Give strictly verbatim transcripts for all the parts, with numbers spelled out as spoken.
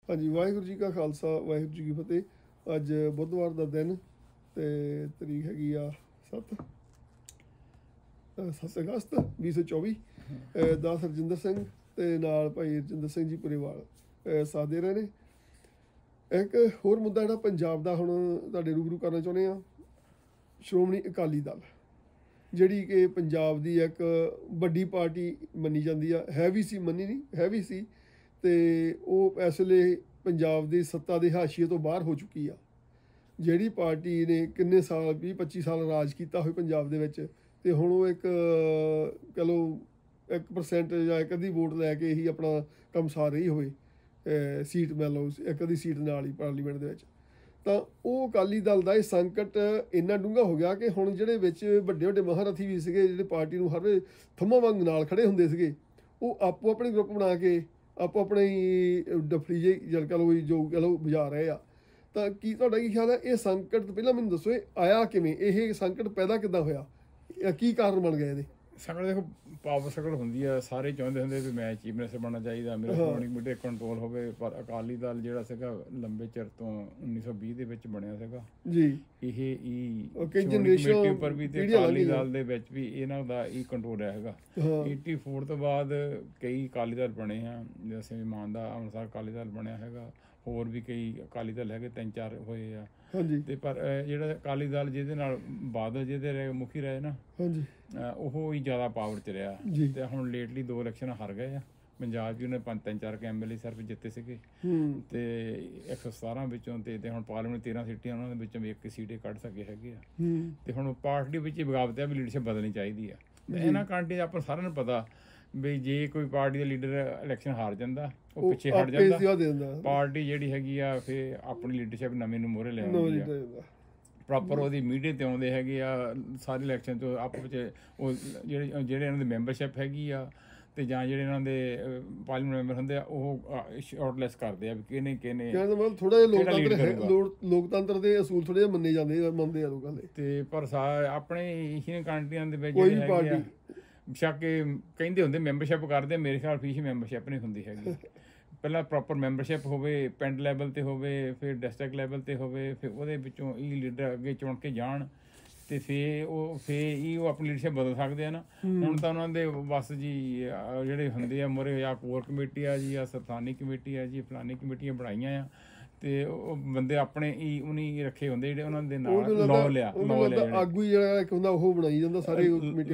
ਹਾਂਜੀ, ਵਾਹਿਗੁਰੂ ਜੀ ਕਾ ਖਾਲਸਾ, ਵਾਹਿਗੁਰੂ ਜੀ ਕੀ ਫਤਿਹ। ਅੱਜ ਬੁੱਧਵਾਰ ਦਾ ਦਿਨ ਤੇ ਤਰੀਕ ਹੈਗੀ ਆ ਸੱਤ ਸੱਤ ਅਗਸਤ ਵੀਹ ਸੌ ਚੌਵੀ। ਦਾਸ ਰਜਿੰਦਰ ਸਿੰਘ ਤੇ ਨਾਲ ਭਾਈ ਰਜਿੰਦਰ ਸਿੰਘ ਜੀ ਪੁਰੇਵਾਲ ਸਾਥ ਦੇ ਰਹੇ ਨੇ। ਇੱਕ ਹੋਰ ਮੁੱਦਾ ਜਿਹੜਾ ਪੰਜਾਬ ਦਾ ਹੁਣ ਤੁਹਾਡੇ ਰੂਬਰੂ ਕਰਨਾ ਚਾਹੁੰਦੇ ਆ, ਸ਼੍ਰੋਮਣੀ ਅਕਾਲੀ ਦਲ, ਜਿਹੜੀ ਕਿ ਪੰਜਾਬ ਦੀ ਇੱਕ ਵੱਡੀ ਪਾਰਟੀ ਮੰਨੀ ਜਾਂਦੀ ਆ। ਹੈ ਵੀ ਸੀ, ਮੰਨੀ ਨਹੀਂ, ਹੈ ਵੀ ਸੀ, ਅਤੇ ਉਹ ਇਸ ਵੇਲੇ ਪੰਜਾਬ ਦੀ ਸੱਤਾ ਦੇ ਹਾਸ਼ੀਏ ਤੋਂ ਬਾਹਰ ਹੋ ਚੁੱਕੀ ਆ। ਜਿਹੜੀ ਪਾਰਟੀ ਨੇ ਕਿੰਨੇ ਸਾਲ, ਵੀਹ ਪੱਚੀ ਸਾਲ ਰਾਜ ਕੀਤਾ ਹੋਵੇ ਪੰਜਾਬ ਦੇ ਵਿੱਚ, ਅਤੇ ਹੁਣ ਉਹ ਇੱਕ ਕਹਿ ਲਓ ਇੱਕ ਪਰਸੈਂਟ ਜਾਂ ਇੱਕ ਅੱਧੀ ਵੋਟ ਲੈ ਕੇ ਹੀ ਆਪਣਾ ਕੰਮ ਸਾਰ ਰਹੀ ਹੋਵੇ, ਸੀਟ ਮੰਨ ਲਓ ਇੱਕ ਅੱਧੀ ਸੀਟ ਨਾਲ ਹੀ ਪਾਰਲੀਮੈਂਟ ਦੇ ਵਿੱਚ, ਤਾਂ ਉਹ ਅਕਾਲੀ ਦਲ ਦਾ ਇਹ ਸੰਕਟ ਇੰਨਾ ਡੂੰਘਾ ਹੋ ਗਿਆ ਕਿ ਹੁਣ ਜਿਹੜੇ ਵਿੱਚ ਵੱਡੇ ਵੱਡੇ ਮਹਾਰਥੀ ਵੀ ਸੀਗੇ, ਜਿਹੜੇ ਪਾਰਟੀ ਨੂੰ ਹਰ ਵੇਲੇ ਥੰਮਾਂ ਵਾਂਗ ਨਾਲ ਖੜ੍ਹੇ ਹੁੰਦੇ ਸੀਗੇ, ਉਹ ਆਪੋ ਆਪਣੇ ਗਰੁੱਪ ਬਣਾ ਕੇ ਆਪੋ ਆਪਣੇ ਹੀ ਡਫਲੀ ਜਿਹੀ ਜਲ ਕਹਿ ਲਓ ਜੋ ਕਹਿ ਲਓ ਬੁਝਾ ਰਹੇ ਆ। ਤਾਂ ਕੀ ਤੁਹਾਡਾ ਕੀ ਖਿਆਲ ਹੈ, ਇਹ ਸੰਕਟ ਪਹਿਲਾਂ ਮੈਨੂੰ ਦੱਸੋ, ਇਹ ਆਇਆ ਕਿਵੇਂ, ਇਹ ਸੰਕਟ ਪੈਦਾ ਕਿੱਦਾਂ ਹੋਇਆ, ਕੀ ਕਾਰਨ ਬਣ ਗਏ ਇਹਦੇ? ਸੰਕਟ ਦੇਖੋ, ਪਾਵਰ ਸੰਕਟ ਹੁੰਦੀ ਆ, ਸਾਰੇ ਚਾਹੁੰਦੇ ਹੁੰਦੇ ਵੀ ਮੈਂ ਚੀਫ ਮਿਨਿਸਟਰ ਬਣਨਾ ਚਾਹੀਦਾ, ਮੇਰਾ ਸ਼੍ਰੋਮਣੀ ਕਮੇਟੀ ਕੰਟਰੋਲ ਹੋਵੇ, ਪਰ ਅਕਾਲੀ ਦਲ ਜਿਹੜਾ ਸੀਗਾ ਲੰਬੇ ਚਿਰ ਤੋਂ ਉੱਨੀ ਸੌ ਵੀਹ ਦੇ ਵਿੱਚ ਬਣਿਆ ਸੀਗਾ ਜੀ, ਇਹ ਹੀ ਕਮੇਟੀ ਉੱਪਰ ਵੀ ਤੇ ਅਕਾਲੀ ਦਲ ਦੇ ਵਿੱਚ ਵੀ ਇਹਨਾਂ ਦਾ ਹੀ ਕੰਟਰੋਲ ਰਿਹਾ ਹੈਗਾ। ਏਟੀ ਫੋਰ ਤੋਂ ਬਾਅਦ ਕਈ ਅਕਾਲੀ ਦਲ ਬਣੇ ਆ, ਜੈਸੇ ਮਾਨ ਦਾ ਅੰਮ੍ਰਿਤਸਰ ਅਕਾਲੀ ਦਲ ਬਣਿਆ ਹੈਗਾ, ਹੋਰ ਵੀ ਕਈ ਅਕਾਲੀ ਦਲ ਹੈਗੇ, ਤਿੰਨ ਚਾਰ ਹੋਏ ਆ। ਤੇ ਪਰ ਜਿਹੜਾ ਅਕਾਲੀ ਦਲ ਜਿਹਦੇ ਨਾਲ ਬਾਦਲ ਜਿਹਦੇ ਰਹੇ ਮੁਖੀ ਰਹੇ ਨਾ, ਉਹ ਹੀ ਜ਼ਿਆਦਾ ਪਾਵਰ 'ਚ ਰਿਹਾ। ਤੇ ਹੁਣ ਲੇਟਲੀ ਦੋ ਇਲੈਕਸ਼ਨ ਹਾਰ ਗਏ ਆ ਪੰਜਾਬ 'ਚ, ਉਹਨੇ ਪੰਜ ਤਿੰਨ ਚਾਰ ਕੇ ਐਮ ਐਲ ਏ ਸਿਰਫ ਜਿੱਤੇ ਸੀਗੇ, ਤੇ ਇੱਕ ਸੌ ਸਤਾਰਾਂ ਵਿੱਚੋਂ ਤੇ ਹੁਣ ਪਾਰਲੀਮੈਂਟ ਤੇਰਾਂ ਸੀਟਾਂ ਉਹਨਾਂ ਦੇ ਵਿੱਚੋਂ ਵੀ ਇੱਕ ਸੀਟ ਕੱਢ ਸਕੇ ਹੈਗੇ ਆ। ਤੇ ਹੁਣ ਪਾਰਟੀ ਵਿੱਚ ਹੀ ਬਗਾਵਤ ਆ ਵੀ ਲੀਡਰਸ਼ਿਪ ਬਦਲਣੀ ਚਾਹੀਦੀ ਆ। ਇਹਨਾਂ ਕੰਟਰੀ ਆਪਾਂ ਸਾਰਿਆਂ ਨੂੰ ਪਤਾ ਵੀ ਜੇ ਕੋਈ ਪਾਰਟੀ ਦਾ ਲੀਡਰ ਇਲੈਕਸ਼ਨ ਹਾਰ ਜਾਂਦਾ, ਉਹ ਪਿੱਛੇ ਹਟ ਜਾਂਦਾ, ਪਾਰਟੀ ਜਿਹੜੀ ਹੈਗੀ ਆ ਫਿਰ ਆਪਣੀ ਲੀਡਰਸ਼ਿਪ ਨਵੇਂ ਨੂੰ ਮੋਹਰੇ ਲੈ ਆਉਂਦੀ ਆ। ਪ੍ਰੋਪਰ ਉਹਦੀ ਮੀਡੀਆ 'ਤੇ ਆਉਂਦੇ ਹੈਗੇ ਆ ਸਾਰੇ ਇਲੈਕਸ਼ਨ 'ਚ, ਆਪਸ ਵਿੱਚ ਉਹ ਜਿਹੜੇ ਜਿਹੜੇ ਇਹਨਾਂ ਦੀ ਮੈਂਬਰਸ਼ਿਪ ਹੈਗੀ ਆ, ਅਤੇ ਜਾਂ ਜਿਹੜੇ ਇਹਨਾਂ ਦੇ ਪਾਰਲੀਮੈਂਟ ਮੈਂਬਰ ਹੁੰਦੇ ਆ, ਉਹ ਸ਼ਾਰਟਲਿਸਟ ਕਰਦੇ ਆ ਵੀ ਕਿਹਨੇ ਕਿਹਨੇ ਥੋੜ੍ਹਾ ਜਿਹਾ ਲੋਕਤੰਤਰ ਲੋਕਤੰਤਰ ਦੇ ਅਸੂਲ ਥੋੜ੍ਹੇ ਜਿਹੇ ਮੰਨੇ ਜਾਂਦੇ ਮੰਨਦੇ ਆ ਲੋਕਾਂ ਦੇ। ਅਤੇ ਪਰ ਸਾ ਆਪਣੇ ਏਸ਼ੀਅਨ ਕੰਟਰੀਆਂ ਦੇ ਵਿੱਚ ਜਿਹੜੇ ਹੈਗੇ ਆ, ਬੇਸ਼ੱਕ ਕਹਿੰਦੇ ਹੁੰਦੇ ਮੈਂਬਰਸ਼ਿਪ ਕਰਦੇ, ਮੇਰੇ ਖਿਆਲ ਫੀਸ ਮੈਂਬਰਸ਼ਿਪ ਨਹੀਂ ਹੁੰਦੀ ਹੈਗੀ। ਪਹਿਲਾਂ ਪ੍ਰੋਪਰ ਮੈਂਬਰਸ਼ਿਪ ਹੋਵੇ, ਪਿੰਡ ਲੈਵਲ 'ਤੇ ਹੋਵੇ, ਫਿਰ ਡਿਸਟ੍ਰਿਕਟ ਲੈਵਲ 'ਤੇ ਹੋਵੇ, ਫਿਰ ਉਹਦੇ ਵਿੱਚੋਂ ਇਹ ਲੀਡਰ ਅੱਗੇ ਚੁਣ ਕੇ ਜਾਣ, ਅਤੇ ਫਿਰ ਉਹ ਫਿਰ ਹੀ ਉਹ ਆਪਣੀ ਲੀਡਰਸ਼ਿਪ ਬਦਲ ਸਕਦੇ ਆ ਨਾ। ਹੁਣ ਤਾਂ ਉਹਨਾਂ ਦੇ ਬਸ ਜੀ ਜਿਹੜੇ ਹੁੰਦੇ ਆ ਮੋਹਰੇ, ਜਾਂ ਕੋਰ ਕਮੇਟੀ ਆ ਜੀ, ਜਾਂ ਸਥਾਨੀ ਕਮੇਟੀ ਆ ਜੀ, ਫਲਾਨੀ ਕਮੇਟੀਆਂ ਬਣਾਈਆਂ ਆ, ਅਤੇ ਉਹ ਬੰਦੇ ਆਪਣੇ ਹੀ ਉਹਨੀ ਰੱਖੇ ਹੁੰਦੇ ਜਿਹੜੇ ਉਹਨਾਂ ਦੇ ਨਾਲ ਲੋ ਲਿਆ ਲੋ ਲਿਆ ਆਗੂ ਜਿਹੜਾ ਇੱਕ ਹੁੰਦਾ ਉਹ ਬਣਾਈ ਜਾਂਦਾ, ਸਾਰੇ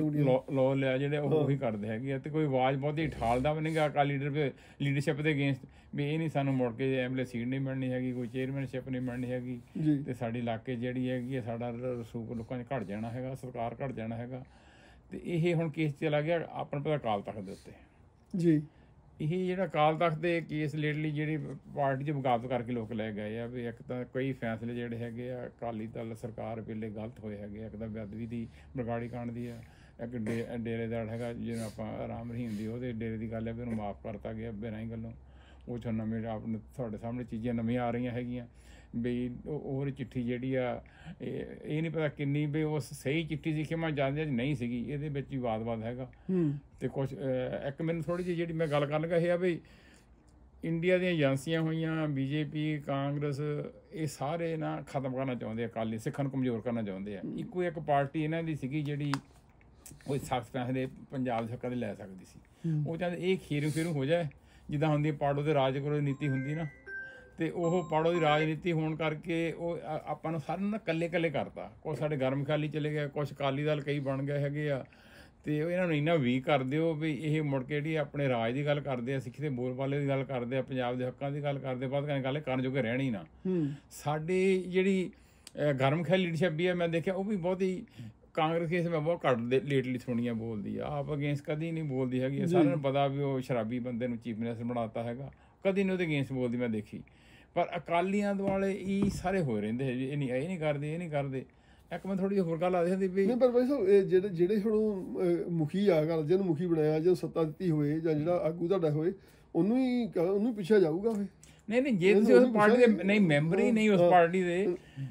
ਲੋ ਲਿਆ ਜਿਹੜੇ ਉਹ ਉਹੀ ਕਰਦੇ ਹੈਗੇ ਆ। ਅਤੇ ਕੋਈ ਆਵਾਜ਼ ਬਹੁਤੀ ਠਾਲਦਾ ਵੀ ਨਹੀਂ ਗਾ ਅਕਾਲੀ ਲੀਡਰ ਲੀਡਰਸ਼ਿਪ ਦੇ ਅਗੇਂਸਟ ਵੀ ਇਹ ਨਹੀਂ ਸਾਨੂੰ ਮੁੜ ਕੇ ਐਮ ਐਲ ਏ ਸੀਟ ਨਹੀਂ ਮਿਲਣੀ ਹੈਗੀ, ਕੋਈ ਚੇਅਰਮੈਨਸ਼ਿਪ ਨਹੀਂ ਮਿਲਣੀ ਹੈਗੀ, ਅਤੇ ਸਾਡੇ ਇਲਾਕੇ ਜਿਹੜੀ ਹੈਗੀ ਆ ਸਾਡਾ ਰਸੂਖ ਲੋਕਾਂ 'ਚ ਘੱਟ ਜਾਣਾ ਹੈਗਾ, ਸਰਕਾਰ ਘੱਟ ਜਾਣਾ ਹੈਗਾ। ਅਤੇ ਇਹ ਹੁਣ ਕੇਸ ਚਲਾ ਗਿਆ ਆਪਣਾ ਪਤਾ ਅਕਾਲ ਤਖ਼ਤ ਦੇ ਉੱਤੇ ਜੀ। ਇਹ ਜਿਹੜਾ ਅਕਾਲ ਤਖ਼ਤ ਦੇ ਕੇਸ ਲੇਟਲੀ ਜਿਹੜੀ ਪਾਰਟੀ 'ਚ ਬਗਾਵਤ ਕਰਕੇ ਲੋਕ ਲੈ ਗਏ ਆ ਵੀ ਇੱਕ ਤਾਂ ਕਈ ਫੈਸਲੇ ਜਿਹੜੇ ਹੈਗੇ ਆ ਅਕਾਲੀ ਦਲ ਸਰਕਾਰ ਵੇਲੇ ਗਲਤ ਹੋਏ ਹੈਗੇ। ਇੱਕ ਤਾਂ ਬੇਅਦਬੀ ਦੀ ਬਰਗਾੜੀ ਕਾਂਡ ਦੀ ਆ, ਇੱਕ ਡੇ ਡੇਰੇਦਾਰ ਹੈਗਾ ਜਿਹਨੂੰ ਆਪਾਂ ਰਾਮ ਰਹੀਮ ਦੀ ਉਹਦੇ ਡੇਰੇ ਦੀ ਗੱਲ ਹੈ ਵੀ ਉਹਨੂੰ ਮਾਫ਼ ਕਰਤਾ ਗਿਆ ਬਿਨਾਂ ਹੀ ਗੱਲੋਂ। ਉਹ 'ਚੋਂ ਨਵੇਂ ਆਪਣੇ ਤੁਹਾਡੇ ਸਾਹਮਣੇ ਚੀਜ਼ਾਂ ਨਵੀਆਂ ਆ ਰਹੀਆਂ ਹੈਗੀਆਂ ਵੀ ਉਹ ਚਿੱਠੀ ਜਿਹੜੀ ਆ ਇਹ ਇਹ ਨਹੀਂ ਪਤਾ ਕਿੰਨੀ ਵੀ ਉਹ ਸਹੀ ਚਿੱਠੀ ਸੀ ਕਿ ਮੈਂ ਜਾਣਦਾ ਨਹੀਂ ਸੀਗੀ, ਇਹਦੇ ਵਿੱਚ ਵੀ ਵਾਦ-ਵਾਦ ਹੈਗਾ। ਅਤੇ ਕੁਛ ਇੱਕ ਮੈਨੂੰ ਥੋੜ੍ਹੀ ਜਿਹੀ ਜਿਹੜੀ ਮੈਂ ਗੱਲ ਕਰਨ ਲੱਗਾ ਇਹ ਆ ਵੀ ਇੰਡੀਆ ਦੀਆਂ ਏਜੰਸੀਆਂ ਹੋਈਆਂ, ਬੀ ਜੇ ਪੀ, ਕਾਂਗਰਸ, ਇਹ ਸਾਰੇ ਨਾ ਖਤਮ ਕਰਨਾ ਚਾਹੁੰਦੇ ਆ ਅਕਾਲੀ, ਸਿੱਖਾਂ ਨੂੰ ਕਮਜ਼ੋਰ ਕਰਨਾ ਚਾਹੁੰਦੇ ਆ। ਇੱਕੋ ਇੱਕ ਪਾਰਟੀ ਇਹਨਾਂ ਦੀ ਸੀਗੀ ਜਿਹੜੀ ਕੋਈ ਸਖਤ ਫੈਸਲੇ ਪੰਜਾਬ ਦੇ ਹੱਕਾਂ ਦੇ ਲੈ ਸਕਦੀ ਸੀ। ਉਹ ਚਾਹੁੰਦੇ ਇਹ ਖੀਰੂ ਖੀਰੂ ਹੋ ਜਾਏ ਜਿੱਦਾਂ ਹੁੰਦੀ ਪਾੜੋ ਦੇ ਰਾਜ ਕਰੋ ਨੀਤੀ ਹੁੰਦੀ ਨਾ, ਅਤੇ ਉਹ ਪਾੜੋ ਦੀ ਰਾਜਨੀਤੀ ਹੋਣ ਕਰਕੇ ਉਹ ਆਪਾਂ ਨੂੰ ਸਾਰਿਆਂ ਨੂੰ ਇਕੱਲੇ ਇਕੱਲੇ ਕਰਤਾ। ਕੁਛ ਸਾਡੇ ਗਰਮ ਖਾਲੀ ਚਲੇ ਗਏ, ਕੁਛ ਅਕਾਲੀ ਦਲ ਕਈ ਬਣ ਗਏ ਹੈਗੇ ਆ, ਅਤੇ ਇਹਨਾਂ ਨੂੰ ਇੰਨਾ ਵੀਕ ਕਰ ਦਿਓ ਵੀ ਇਹ ਮੁੜ ਕੇ ਜਿਹੜੀ ਆਪਣੇ ਰਾਜ ਦੀ ਗੱਲ ਕਰਦੇ ਆ, ਸਿੱਖੀ ਦੇ ਬੋਲਬਾਲੇ ਦੀ ਗੱਲ ਕਰਦੇ ਆ, ਪੰਜਾਬ ਦੇ ਹੱਕਾਂ ਦੀ ਗੱਲ ਕਰਦੇ, ਬਾਅਦ ਕਹਿੰਦੇ ਗੱਲ ਕਰਨ ਜੋਗੇ ਰਹਿਣੀ ਨਾ। ਸਾਡੀ ਜਿਹੜੀ ਗਰਮ ਖਾਲੀ ਲੀਡਰਸ਼ਿਪ ਵੀ ਆ, ਮੈਂ ਦੇਖਿਆ ਉਹ ਵੀ ਬਹੁਤ ਹੀ ਕਾਂਗਰਸ ਕੇਸ ਮੈਂ ਬਹੁਤ ਘੱਟ ਦੇ ਲੇਟਲੀ ਸੁਣੀਆਂ ਬੋਲਦੀ ਆ, ਆਪ ਅਗੇਂਸਟ ਕਦੀ ਨਹੀਂ ਬੋਲਦੀ ਹੈਗੀ। ਸਾਰਿਆਂ ਨੂੰ ਪਤਾ ਵੀ ਉਹ ਸ਼ਰਾਬੀ ਬੰਦੇ ਨੂੰ ਚੀਫ ਮਿਨਿਸਟਰ ਬਣਾ ਦਿੱਤਾ ਹੈਗਾ, ਕਦੀ ਨਹੀਂ ਉਹਦੇ ਅਗੇਂਸਟ ਬੋਲਦੀ ਮੈਂ ਦੇਖੀ। ਪਰ ਅਕਾਲੀਆਂ ਦੁਆਲੇ ਇਹ ਸਾਰੇ ਹੋਏ ਰਹਿੰਦੇ ਹੈ ਜੀ, ਇਹ ਨਹੀਂ ਇਹ ਨਹੀਂ ਕਰਦੇ ਇਹ ਨਹੀਂ ਕਰਦੇ। ਇੱਕ ਮੈਂ ਥੋੜ੍ਹੀ ਜਿਹੀ ਹੋਰ ਗੱਲ ਆਖਦੀ ਵੀ ਨਹੀਂ, ਪਰ ਭਾਈ ਸਾਹਿਬ ਇਹ ਜਿਹੜੇ ਜਿਹੜੇ ਹੁਣ ਮੁਖੀ ਆ ਘਰ ਜਿਹਨੂੰ ਮੁਖੀ ਬਣਾਇਆ, ਜਦੋਂ ਸੱਤਾ ਦਿੱਤੀ ਹੋਏ ਜਾਂ ਜਿਹੜਾ ਆਗੂ ਤੁਹਾਡਾ ਹੋਏ, ਉਹਨੂੰ ਹੀ ਉਹਨੂੰ ਪਿੱਛਿਆ ਜਾਊਗਾ ਫਿਰ? ਨਹੀਂ ਨਹੀਂ, ਜੇ ਤੁਸੀਂ ਉਸ ਪਾਰਟੀ ਦੇ ਨਹੀਂ ਮੈਂਬਰ ਹੀ ਨਹੀਂ ਉਸ ਪਾਰਟੀ ਦੇ,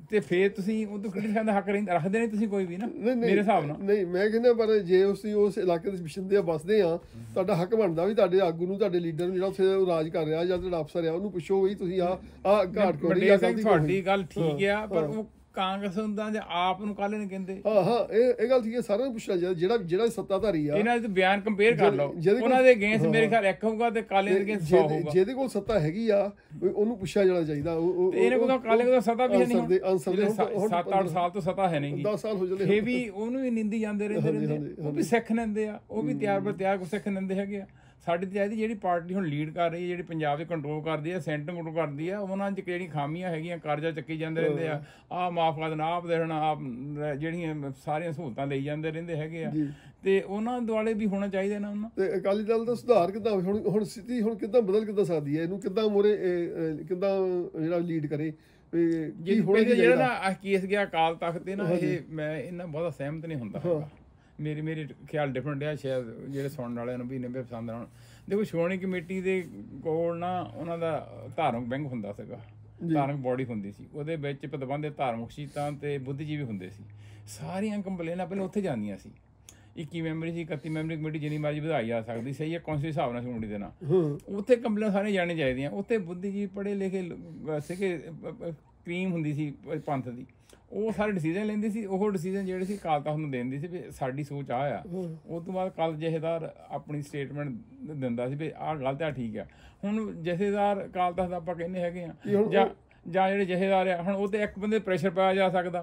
ਤੇ ਫੇਰ ਤੁਸੀਂ ਉਦੋਂ ਕ੍ਰਿਟਿਸਾਈਜ਼ ਦਾ ਹੱਕ ਰਹਿੰਦਾ ਰੱਖਦੇ ਨਹੀਂ ਤੁਸੀਂ ਕੋਈ ਵੀ ਨਾ ਨਹੀਂ ਮੇਰੇ ਹਿਸਾਬ ਨਾਲ। ਨਹੀਂ ਮੈਂ ਕਹਿੰਦਾ ਪਰ ਜੇ ਅਸੀਂ ਉਸ ਇਲਾਕੇ ਦੇ ਵਸਿੰਦੇ ਆ ਬਸਦੇ ਆ ਤੁਹਾਡਾ ਹੱਕ ਬਣਦਾ ਵੀ ਤੁਹਾਡੇ ਆਗੂ ਨੂੰ ਤੁਹਾਡੇ ਲੀਡਰ ਨੂੰ ਜਿਹੜਾ ਉੱਥੇ ਉਹ ਰਾਜ ਕਰ ਰਿਹਾ ਜਾਂ ਜਿਹੜਾ ਅਫਸਰ ਆ ਉਹਨੂੰ ਪੁੱਛੋ ਵੀ ਤੁਸੀਂ ਆ ਆ ਘਾਟ ਕੋੜੀ ਆ ਤੁਹਾਡੀ ਗੱਲ ਠੀਕ ਆ ਪਰ ਉਹ ਕਾਂਗਰਸ ਹੁੰਦਾ ਜਾਂ ਆਪ ਨੂੰ ਕਾਲੇ ਨੇ ਕਹਿੰਦੇ। ਹਾਂ ਹਾਂ ਇਹ ਇਹ ਗੱਲ ਠੀਕ ਹੈ, ਸਾਰਿਆਂ ਨੂੰ ਪੁੱਛਣਾ ਚਾਹੀਦਾ ਜਿਹੜਾ ਜਿਹੜਾ ਸੱਤਾਧਾਰੀ ਆ। ਇਹਨਾਂ ਦੇ ਬਿਆਨ ਕੰਪੇਅਰ ਕਰ ਲਓ, ਉਹਨਾਂ ਦੇ ਅਗੇਂਸਟ ਮੇਰੇ ਖਿਆਲ ਇੱਕ ਹੋਊਗਾ ਤੇ ਕਾਲੇ ਦੇ ਅਗੇਂਸਟ ਸੌ ਹੋਊਗਾ। ਜਿਹਦੇ ਕੋਲ ਸੱਤਾ ਹੈਗੀ ਆ ਉਹਨੂੰ ਪੁੱਛਿਆ ਜਾਣਾ ਚਾਹੀਦਾ। ਇਹਨੇ ਕੋਲ ਕਾਲੇ ਕੋਲ ਸੱਤਾ ਵੀ ਨਹੀਂ, ਸੱਤ ਅੱਠ ਸਾਲ ਤੋਂ ਸੱਤਾ ਹੈ ਨਹੀਂ, ਦਸ ਸਾਲ ਹੋ ਜਾਂਦੇ ਫੇਰ ਵੀ ਉਹਨੂੰ ਵੀ ਨਿੰਦੀ ਜਾਂਦੇ ਰਹਿੰਦੇ ਰਹਿੰਦੇ। ਉਹ ਵੀ ਸਿੱਖ ਲੈਂਦੇ ਆ, ਉਹ ਵੀ ਤਿਆਰ ਬਰ ਤਿਆਰ ਕੋ ਸਿੱਖ ਲੈਂਦੇ ਹੈਗੇ ਆ। ਸਾਡੀ ਤੇ ਚਾਹੀਦੀ ਜਿਹੜੀ ਪਾਰਟੀ ਹੁਣ ਲੀਡ ਕਰ ਰਹੀ ਹੈ, ਜਿਹੜੀ ਪੰਜਾਬ 'ਚ ਕੰਟਰੋਲ ਕਰਦੀ ਹੈ, ਸੈਂਟਰ ਕੰਟਰੋਲ ਕਰਦੀ ਆ, ਉਹਨਾਂ 'ਚ ਕਿਹੜੀਆਂ ਖਾਮੀਆਂ ਹੈਗੀਆਂ, ਕਰਜ਼ਾ ਚੱਕੀ ਜਾਂਦੇ ਰਹਿੰਦੇ ਆ, ਆਹ ਮਾਫ ਕਰ ਦੇਣਾ, ਆਪ ਦੇਣਾ, ਆਪ ਜਿਹੜੀਆਂ ਸਾਰੀਆਂ ਸਹੂਲਤਾਂ ਲਈ ਜਾਂਦੇ ਰਹਿੰਦੇ ਹੈਗੇ ਆ, ਤੇ ਉਹਨਾਂ ਦੁਆਲੇ ਵੀ ਹੋਣਾ ਚਾਹੀਦਾ ਨਾ ਉਹਨਾਂ। ਤੇ ਅਕਾਲੀ ਦਲ ਦਾ ਸੁਧਾਰ ਕਿੱਦਾਂ ਹੁਣ ਹੁਣ ਸਥਿਤੀ ਹੁਣ ਕਿੱਦਾਂ ਬਦਲ ਕਿੱਦਾਂ ਸਕਦੀ ਹੈ, ਇਹਨੂੰ ਕਿੱਦਾਂ ਮੋਰੇ ਕਿੱਦਾਂ ਜਿਹੜਾ ਲੀਡ ਕਰੇ ਕੀ ਹੋਣਾ ਜਿਹੜਾ ਨਾ ਕੇਸ ਗਿਆ ਅਕਾਲ ਤਖਤ ਤੇ ਨਾ, ਇਹ ਮੈਂ ਇਹਨਾਂ ਬਹੁਤਾ ਸਹਿਮਤ ਨਹੀਂ ਹੁੰਦਾ ਹੈਗਾ। ਮੇਰੀ ਮੇਰੇ ਖਿਆਲ ਡਿਫਰੈਂਟ ਆ, ਸ਼ਾਇਦ ਜਿਹੜੇ ਸੁਣਨ ਵਾਲਿਆਂ ਨੂੰ ਵੀ ਇੰਨੇ ਪਸੰਦ ਆਉਣ। ਦੇਖੋ ਸ਼੍ਰੋਮਣੀ ਕਮੇਟੀ ਦੇ ਕੋਲ ਨਾ ਉਹਨਾਂ ਦਾ ਧਾਰਮਿਕ ਬੈਂਕ ਹੁੰਦਾ ਸੀਗਾ, ਧਾਰਮਿਕ ਬੋਡੀ ਹੁੰਦੀ ਸੀ, ਉਹਦੇ ਵਿੱਚ ਪ੍ਰਬੰਧਿਤ ਧਾਰਮਿਕ ਸ਼ਖਸੀਅਤਾਂ ਤੇ ਬੁੱਧੀਜੀਵੀ ਹੁੰਦੇ ਸੀ। ਸਾਰੀਆਂ ਕੰਪਲੇਨਾਂ ਪਹਿਲਾਂ ਉੱਥੇ ਜਾਂਦੀਆਂ ਸੀ। ਇੱਕੀ ਮੈਂਬਰੀ ਸੀ, ਇਕੱਤੀ ਮੈਂਬਰੀ ਕਮੇਟੀ ਜਿੰਨੀ ਮਰਜ਼ੀ ਵਧਾਈ ਜਾ ਸਕਦੀ ਸਹੀ ਹੈ, ਕੌਂਸਲ ਹਿਸਾਬ ਨਾਲ ਕਮੇਟੀ ਦੇ ਨਾਲ ਉੱਥੇ ਕੰਪਲੇਨਾਂ ਸਾਰੀਆਂ ਜਾਣੀਆਂ ਚਾਹੀਦੀਆਂ। ਉੱਥੇ ਬੁੱਧੀਜੀਵੀ ਪੜ੍ਹੇ ਲਿਖੇ ਸੀਗੇ, ਕਰੀਮ ਹੁੰਦੀ ਸੀ ਪੰਥ ਦੀ, ਉਹ ਸਾਰੇ ਡਿਸੀਜਨ ਲੈਂਦੇ ਸੀ। ਉਹ ਡਿਸੀਜਨ ਜਿਹੜੇ ਸੀ ਅਕਾਲ ਤਖਤ ਨੂੰ ਦਿੰਦੀ ਸੀ ਵੀ ਸਾਡੀ ਸੋਚ ਆਹ ਆ। ਉਸ ਤੋਂ ਬਾਅਦ ਕੱਲ ਜਥੇਦਾਰ ਆਪਣੀ ਸਟੇਟਮੈਂਟ ਦਿੰਦਾ ਸੀ ਵੀ ਆਹ ਗਲਤ ਆ, ਠੀਕ ਆ। ਹੁਣ ਜਥੇਦਾਰ ਅਕਾਲ ਤਖਤ ਆਪਾਂ ਕਹਿੰਦੇ ਹੈਗੇ ਆ ਜਾਂ ਜਾਂ ਜਿਹੜੇ ਜਥੇਦਾਰ ਆ, ਹੁਣ ਉਹ ਤੇ ਇੱਕ ਬੰਦੇ ਪ੍ਰੈਸ਼ਰ ਪਾਇਆ ਜਾ ਸਕਦਾ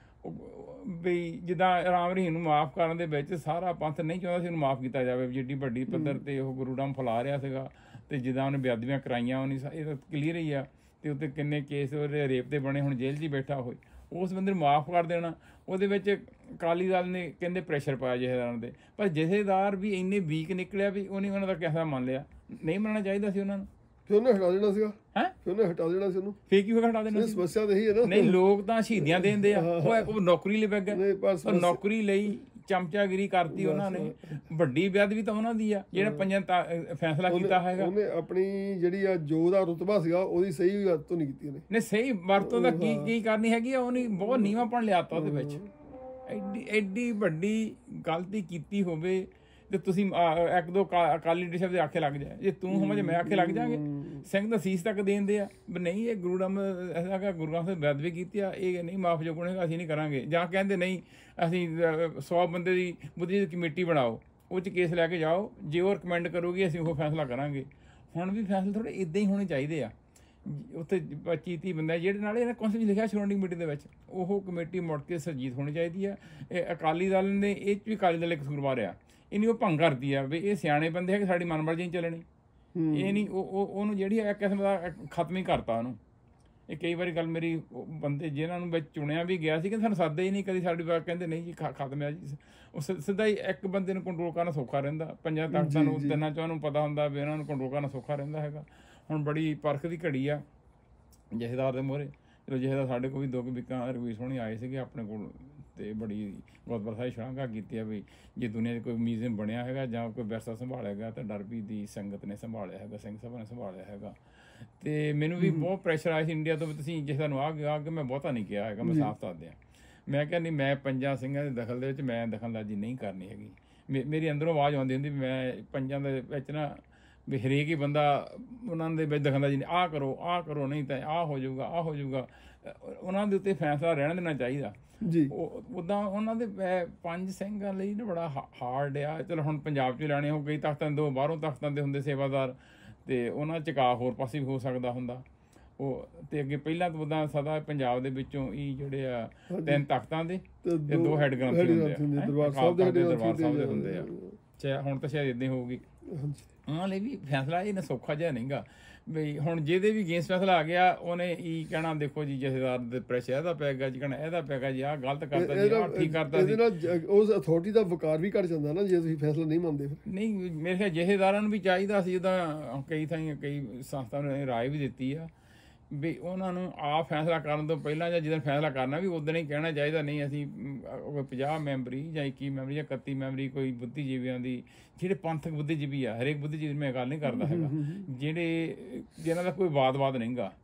ਵੀ ਜਿੱਦਾਂ ਰਾਮ ਰਹੀਮ ਨੂੰ ਮਾਫ ਕਰਨ ਦੇ ਵਿੱਚ ਸਾਰਾ ਪੰਥ ਨਹੀਂ ਚਾਹੁੰਦਾ ਸੀ ਉਹਨੂੰ ਮਾਫ ਕੀਤਾ ਜਾਵੇ, ਜਿੱਡੀ ਵੱਡੀ ਪੱਧਰ ਤੇ ਉਹ ਗੁਰੂਡਮ ਫੈਲਾ ਰਿਹਾ ਸੀਗਾ, ਤੇ ਜਿੱਦਾਂ ਉਹਨੇ ਬੇਅਦਬੀਆਂ ਕਰਾਈਆਂ ਉਹਨੇ, ਇਹ ਤਾਂ ਕਲੀਅਰ ਹੀ ਆ। ਤੇ ਉੱਤੇ ਕਿੰਨੇ ਕੇਸ ਉਹਦੇ ਰੇਪ ਦੇ ਬਣੇ, ਹੁਣ ਜੇਲ੍ਹ 'ਚ ਹੀ ਬੈਠਾ ਹੋਏ, ਉਸ ਬੰਦੇ ਨੂੰ ਮਾਫ ਕਰ ਦੇਣਾ। ਉਹਦੇ ਵਿੱਚ ਅਕਾਲੀ ਦਲ ਨੇ ਕਹਿੰਦੇ ਪ੍ਰੈਸ਼ਰ ਪਾਇਆ ਜਥੇਦਾਰਾਂ ਦੇ, ਪਰ ਜਥੇਦਾਰ ਵੀ ਇੰਨੇ ਵੀਕ ਨਿਕਲਿਆ ਵੀ ਉਹਨੇ ਉਹਨਾਂ ਦਾ ਕਿਹਦਾ ਮੰਨ ਲਿਆ, ਨਹੀਂ ਮੰਨਣਾ ਚਾਹੀਦਾ ਸੀ ਉਹਨਾਂ ਨੂੰ। ਫਿਰ ਉਹਨੇ ਹਟਾ ਦੇਣਾ ਸੀਗਾ, ਹੈ ਫਿਰ ਉਹਨੇ ਹਟਾ ਦੇਣਾ ਸੀ ਉਹਨੂੰ। ਫੇਰ ਕੀ ਹਟਾ ਦੇਣਾ ਸੀ? ਸਮੱਸਿਆ ਤਾਂ ਇਹੀ ਹੈ ਨਾ। ਨਹੀਂ ਲੋਕ ਤਾਂ ਸ਼ਹੀਦੀਆਂ ਦੇਂਦੇ ਆ, ਉਹ ਨੌਕਰੀ ਲਈ ਬੈਗ ਹੈ, ਪਰ ਨੌਕਰੀ ਲਈ ਚਮਚਾਗਿਰੀ ਕਰਤੀ ਉਹਨਾਂ ਨੇ। ਵੱਡੀ ਬੇਅਦਬੀ ਤਾਂ ਉਹਨਾਂ ਦੀ ਆ ਜਿਹੜਾ ਪੰਜਾਂ ਫੈਸਲਾ ਕੀਤਾ ਹੈਗਾ। ਉਹਨੇ ਆਪਣੀ ਜਿਹੜੀ ਆ ਜੋ ਦਾ ਰੁਤਬਾ ਸੀਗਾ ਉਹਦੀ ਸਹੀ ਵਰਤੋਂ ਨਹੀਂ ਕੀਤੀ ਉਹਨੇ। ਨਹੀਂ ਸਹੀ ਵਰਤੋਂ ਦਾ ਕੀ ਕੀ ਕਰਨੀ ਹੈਗੀ ਆ, ਉਹਨੇ ਬਹੁਤ ਨੀਵਾਂਪਣ ਲਿਆਤਾ ਉਹਦੇ ਵਿੱਚ। ਐਡੀ ਐਡੀ ਵੱਡੀ ਗਲਤੀ ਕੀਤੀ ਹੋਵੇ ਤੇ ਤੁਸੀਂ ਇੱਕ ਦੋ ਅਕਾਲੀ ਲੀਡਰਸ਼ਿਪ ਦੇ ਆਖੇ ਲੱਗ ਜਾਏ, ਜੇ ਤੂੰ ਸਮਝ ਮੈਂ ਆਖੇ ਲੱਗ ਜਾਵਾਂਗੇ। ਸਿੰਘ ਦਾ ਸੀਸ ਤੱਕ ਦੇਂਦੇ ਆ ਵੀ ਨਹੀਂ ਇਹ ਗੁਰੂ ਨਾਮ ਐਸਾ ਗੁਰੂ ਗ੍ਰੰਥ ਸਾਹਿਬ ਬੇਅਦਬੀ ਕੀਤੀ ਆ, ਇਹ ਨਹੀਂ ਮਾਫ ਜੋ ਗੁਣੇਗਾ ਅਸੀਂ ਨਹੀਂ ਕਰਾਂਗੇ। ਜਾਂ ਕਹਿੰਦੇ ਨਹੀਂ ਅਸੀਂ ਸੌ ਬੰਦੇ ਦੀ ਬੁੱਧੀ ਕਮੇਟੀ ਬਣਾਓ, ਉਹ 'ਚ ਕੇਸ ਲੈ ਕੇ ਜਾਓ, ਜੇ ਉਹ ਰਿਕਮੈਂਡ ਕਰੂਗੀ ਅਸੀਂ ਉਹ ਫੈਸਲਾ ਕਰਾਂਗੇ। ਹੁਣ ਵੀ ਫੈਸਲੇ ਥੋੜ੍ਹੇ ਇੱਦਾਂ ਹੀ ਹੋਣੇ ਚਾਹੀਦੇ ਆ। ਉੱਥੇ ਪੱਚੀ ਤੀਹ ਬੰਦੇ ਜਿਹੜੇ ਨਾਲ ਇਹਨਾਂ ਕੌਂਸਲ ਲਿਖਿਆ ਸ਼੍ਰੋਮਣੀ ਕਮੇਟੀ ਦੇ ਵਿੱਚ, ਉਹ ਕਮੇਟੀ ਮੁੜ ਕੇ ਸਰਜੀਤ ਹੋਣੀ ਚਾਹੀਦੀ ਆ। ਇਹ ਅਕਾਲੀ ਦਲ ਨੇ ਇਹ 'ਚ ਵੀ ਅਕਾਲੀ ਦਲ ਇੱਕ ਕਸੂਰਵਾਰ ਆ, ਇਹਨੀ ਉਹ ਭੰਗ ਕਰਦੀ ਆ ਵੀ ਇਹ ਸਿਆਣੇ ਬੰਦੇ ਹੈਗੇ, ਸਾਡੀ ਮਨਮਰਜ਼ੀ ਨਹੀਂ ਚੱਲਣੀ। ਇਹ ਨਹੀਂ ਉਹ ਉਹਨੂੰ ਜਿਹੜੀ ਇੱਕ ਕਿਸਮ ਦਾ ਖਤਮ ਹੀ ਕਰਤਾ ਉਹਨੂੰ। ਇਹ ਕਈ ਵਾਰੀ ਗੱਲ ਮੇਰੀ ਬੰਦੇ ਜਿਨ੍ਹਾਂ ਨੂੰ ਵਿੱਚ ਚੁਣਿਆ ਵੀ ਗਿਆ ਸੀ ਕਿ ਸਾਨੂੰ ਸਾਦੇ ਹੀ ਨਹੀਂ ਕਦੀ, ਸਾਡੀ ਬਾਤ ਕਹਿੰਦੇ ਨਹੀਂ ਜੀ ਖਤਮ ਆ ਜੀ। ਉਹ ਸਿੱਧਾ ਹੀ ਇੱਕ ਬੰਦੇ ਨੂੰ ਕੰਟਰੋਲ ਕਰਨਾ ਸੌਖਾ ਰਹਿੰਦਾ। ਪੰਜਾਂ ਤਖਤਾਂ ਨੂੰ ਤਿੰਨਾਂ ਚੋਂ ਨੂੰ ਪਤਾ ਹੁੰਦਾ ਵੀ ਇਹਨਾਂ ਨੂੰ ਕੰਟਰੋਲ ਕਰਨਾ ਸੌਖਾ ਰਹਿੰਦਾ ਹੈਗਾ। ਹੁਣ ਬੜੀ ਪਰਖ ਦੀ ਘੜੀ ਆ ਜਥੇਦਾਰ ਦੇ ਮੂਹਰੇ। ਚਲੋ ਜਥੇਦਾਰ ਸਾਡੇ ਕੋਲ ਵੀ ਦੋ ਕੁ ਵਿਕਾਂ ਰਵੀਸ਼ ਹੋਣੀ ਆਏ ਸੀਗੇ ਆਪਣੇ ਕੋਲ, ਤੇ ਬੜੀ ਗੁਰਦੁਆਰਾ ਸਾਹਿਬ ਸ਼ਲਾਘਾ ਕੀਤੀ ਆ ਵੀ ਜੇ ਦੁਨੀਆ 'ਚ ਕੋਈ ਮਿਊਜ਼ੀਅਮ ਬਣਿਆ ਹੈਗਾ ਜਾਂ ਕੋਈ ਵਿਰਸਾ ਸੰਭਾਲਿਆ ਗਿਆ ਤਾਂ ਡਰਬੀ ਦੀ ਸੰਗਤ ਨੇ ਸੰਭਾਲਿਆ ਹੈਗਾ, ਸਿੰਘ ਸਭਾ ਨੇ ਸੰਭਾਲਿਆ ਹੈਗਾ। ਤੇ ਮੈਨੂੰ ਵੀ ਬਹੁਤ ਪ੍ਰੈਸ਼ਰ ਆਇਆ ਸੀ ਇੰਡੀਆ ਤੋਂ ਵੀ ਤੁਸੀਂ ਜੇ ਤੁਹਾਨੂੰ ਆ ਗਿਆ ਕਿ ਮੈਂ ਬਹੁਤਾ ਨਹੀਂ ਕਿਹਾ ਹੈਗਾ, ਮੈਂ ਸਾਫ਼ ਦੱਸ ਦਿਆਂ। ਮੈਂ ਕਿਹਾ ਨਹੀਂ ਮੈਂ ਪੰਜਾਂ ਸਿੰਘਾਂ ਦੇ ਦਖਲ ਦੇ ਵਿੱਚ ਮੈਂ ਦਖਲਅੰਦਾਜ਼ੀ ਨਹੀਂ ਕਰਨੀ ਹੈਗੀ। ਮੇ ਮੇਰੀ ਅੰਦਰੋਂ ਆਵਾਜ਼ ਆਉਂਦੀ ਹੁੰਦੀ ਵੀ ਮੈਂ ਪੰਜਾਂ ਦੇ ਵਿੱਚ ਨਾ ਵੀ ਹਰੇਕ ਹੀ ਬੰਦਾ ਉਹਨਾਂ ਦੇ ਵਿੱਚ ਦਖਲਅੰਦਾਜ਼ੀ ਨਹੀਂ, ਆਹ ਕਰੋ ਆਹ ਕਰੋ ਨਹੀਂ ਤਾਂ ਆਹ ਹੋ ਜਾਊਗਾ ਆਹ ਹੋ ਜਾਊਗਾ। ਉਹਨਾਂ ਦੇ ਉੱਤੇ ਫੈਸਲਾ ਰਹਿਣ ਦੇਣਾ ਚਾਹੀਦਾ ਜੀ। ਉੱਦਾਂ ਉਹਨਾਂ ਦੇ ਪੰਜ ਸਿੰਘਾਂ ਲਈ ਨਾ ਬੜਾ ਹਾਰਡ ਆ। ਚਲੋ ਹੁਣ ਪੰਜਾਬ 'ਚ ਲੈਣੇ ਹੋ, ਕਈ ਤਖਤਾਂ ਦੋ ਬਾਹਰੋਂ ਤਖਤਾਂ ਦੇ ਹੁੰਦੇ ਸੇਵਾਦਾਰ, ਤੇ ਉਹਨਾਂ ਝੁਕਾਅ ਹੋਰ ਪਾਸੇ ਵੀ ਹੋ ਸਕਦਾ ਹੁੰਦਾ ਉਹ। ਤੇ ਅੱਗੇ ਪਹਿਲਾਂ ਤਾਂ ਉੱਦਾਂ ਸਦਾ ਪੰਜਾਬ ਦੇ ਵਿੱਚੋਂ ਹੀ ਜਿਹੜੇ ਆ ਤਿੰਨ ਤਖਤਾਂ ਦੇ ਤੇ ਦੋ ਹੈਡ ਗ੍ਰੰਥੀ ਹੁੰਦੇ ਆ, ਦਰਬਾਰ ਸਾਹਿਬ ਦੇ ਦਰਬਾਰ ਸਾਹਿਬ ਦੇ ਹੁੰਦੇ ਆ। ਚਾਹੇ ਹੁਣ ਤਾਂ ਸ਼ਾਇਦ ਇੱਦਾਂ ਹੀ ਹੋਊਗੀ। ਉਹਨਾਂ ਲਈ ਵੀ ਫੈਸਲਾ ਇਹ ਨਾ ਸੌਖਾ ਜਿਹਾ ਨਹੀਂ ਗਾ ਬਈ ਹੁਣ ਜਿਹਦੇ ਵੀ ਅਗੇਂਸਟ ਫੈਸਲਾ ਆ ਗਿਆ ਉਹਨੇ ਇਹ ਕਹਿਣਾ ਦੇਖੋ ਜੀ ਜਥੇਦਾਰ ਦੇ ਪ੍ਰੈਸ਼ਰ ਇਹਦਾ ਪੈ ਗਿਆ ਜੀ, ਕਹਿਣਾ ਇਹਦਾ ਪੈ ਗਿਆ ਜੀ, ਆਹ ਗਲਤ ਕਰਦਾ ਜੀ, ਆਹ ਠੀਕ ਕਰਦਾ ਜੀ। ਉਸ ਅਥਾਰਟੀ ਦਾ ਵਕਾਰ ਵੀ ਘੱਟ ਜਾਂਦਾ ਨਾ ਜੇ ਤੁਸੀਂ ਫੈਸਲਾ ਨਹੀਂ ਮੰਨਦੇ। ਨਹੀਂ ਮੇਰੇ ਖਿਆਲ ਜਥੇਦਾਰਾਂ ਨੂੰ ਵੀ ਚਾਹੀਦਾ ਸੀ, ਜਿੱਦਾਂ ਕਈ ਥਾਈਂ ਕਈ ਸੰਸਥਾ ਨੇ ਰਾਏ ਵੀ ਦਿੱਤੀ ਆ ਵੀ ਉਹਨਾਂ ਨੂੰ ਆਪ ਫੈਸਲਾ ਕਰਨ ਤੋਂ ਪਹਿਲਾਂ ਜਾਂ ਜਿੱਦਣ ਫੈਸਲਾ ਕਰਨਾ ਵੀ ਉਦੋਂ ਹੀ ਕਹਿਣਾ ਚਾਹੀਦਾ ਨਹੀਂ ਅਸੀਂ ਪੰਜਾਹ ਮੈਂਬਰੀ ਜਾਂ ਇੱਕੀ ਮੈਂਬਰੀ ਜਾਂ ਇਕੱਤੀ ਮੈਂਬਰੀ ਕੋਈ ਬੁੱਧੀਜੀਵੀਆਂ ਦੀ, ਜਿਹੜੇ ਪੰਥਕ ਬੁੱਧੀਜੀਵੀ ਆ, ਹਰੇਕ ਬੁੱਧੀਜੀਵੀ ਮੈਂ ਗੱਲ ਨਹੀਂ ਕਰਦਾ ਹੈਗਾ, ਜਿਹੜੇ ਜਿਹਨਾਂ ਦਾ ਕੋਈ ਵਾਦ-ਵਾਦ ਨਹੀਂ ਗਾ,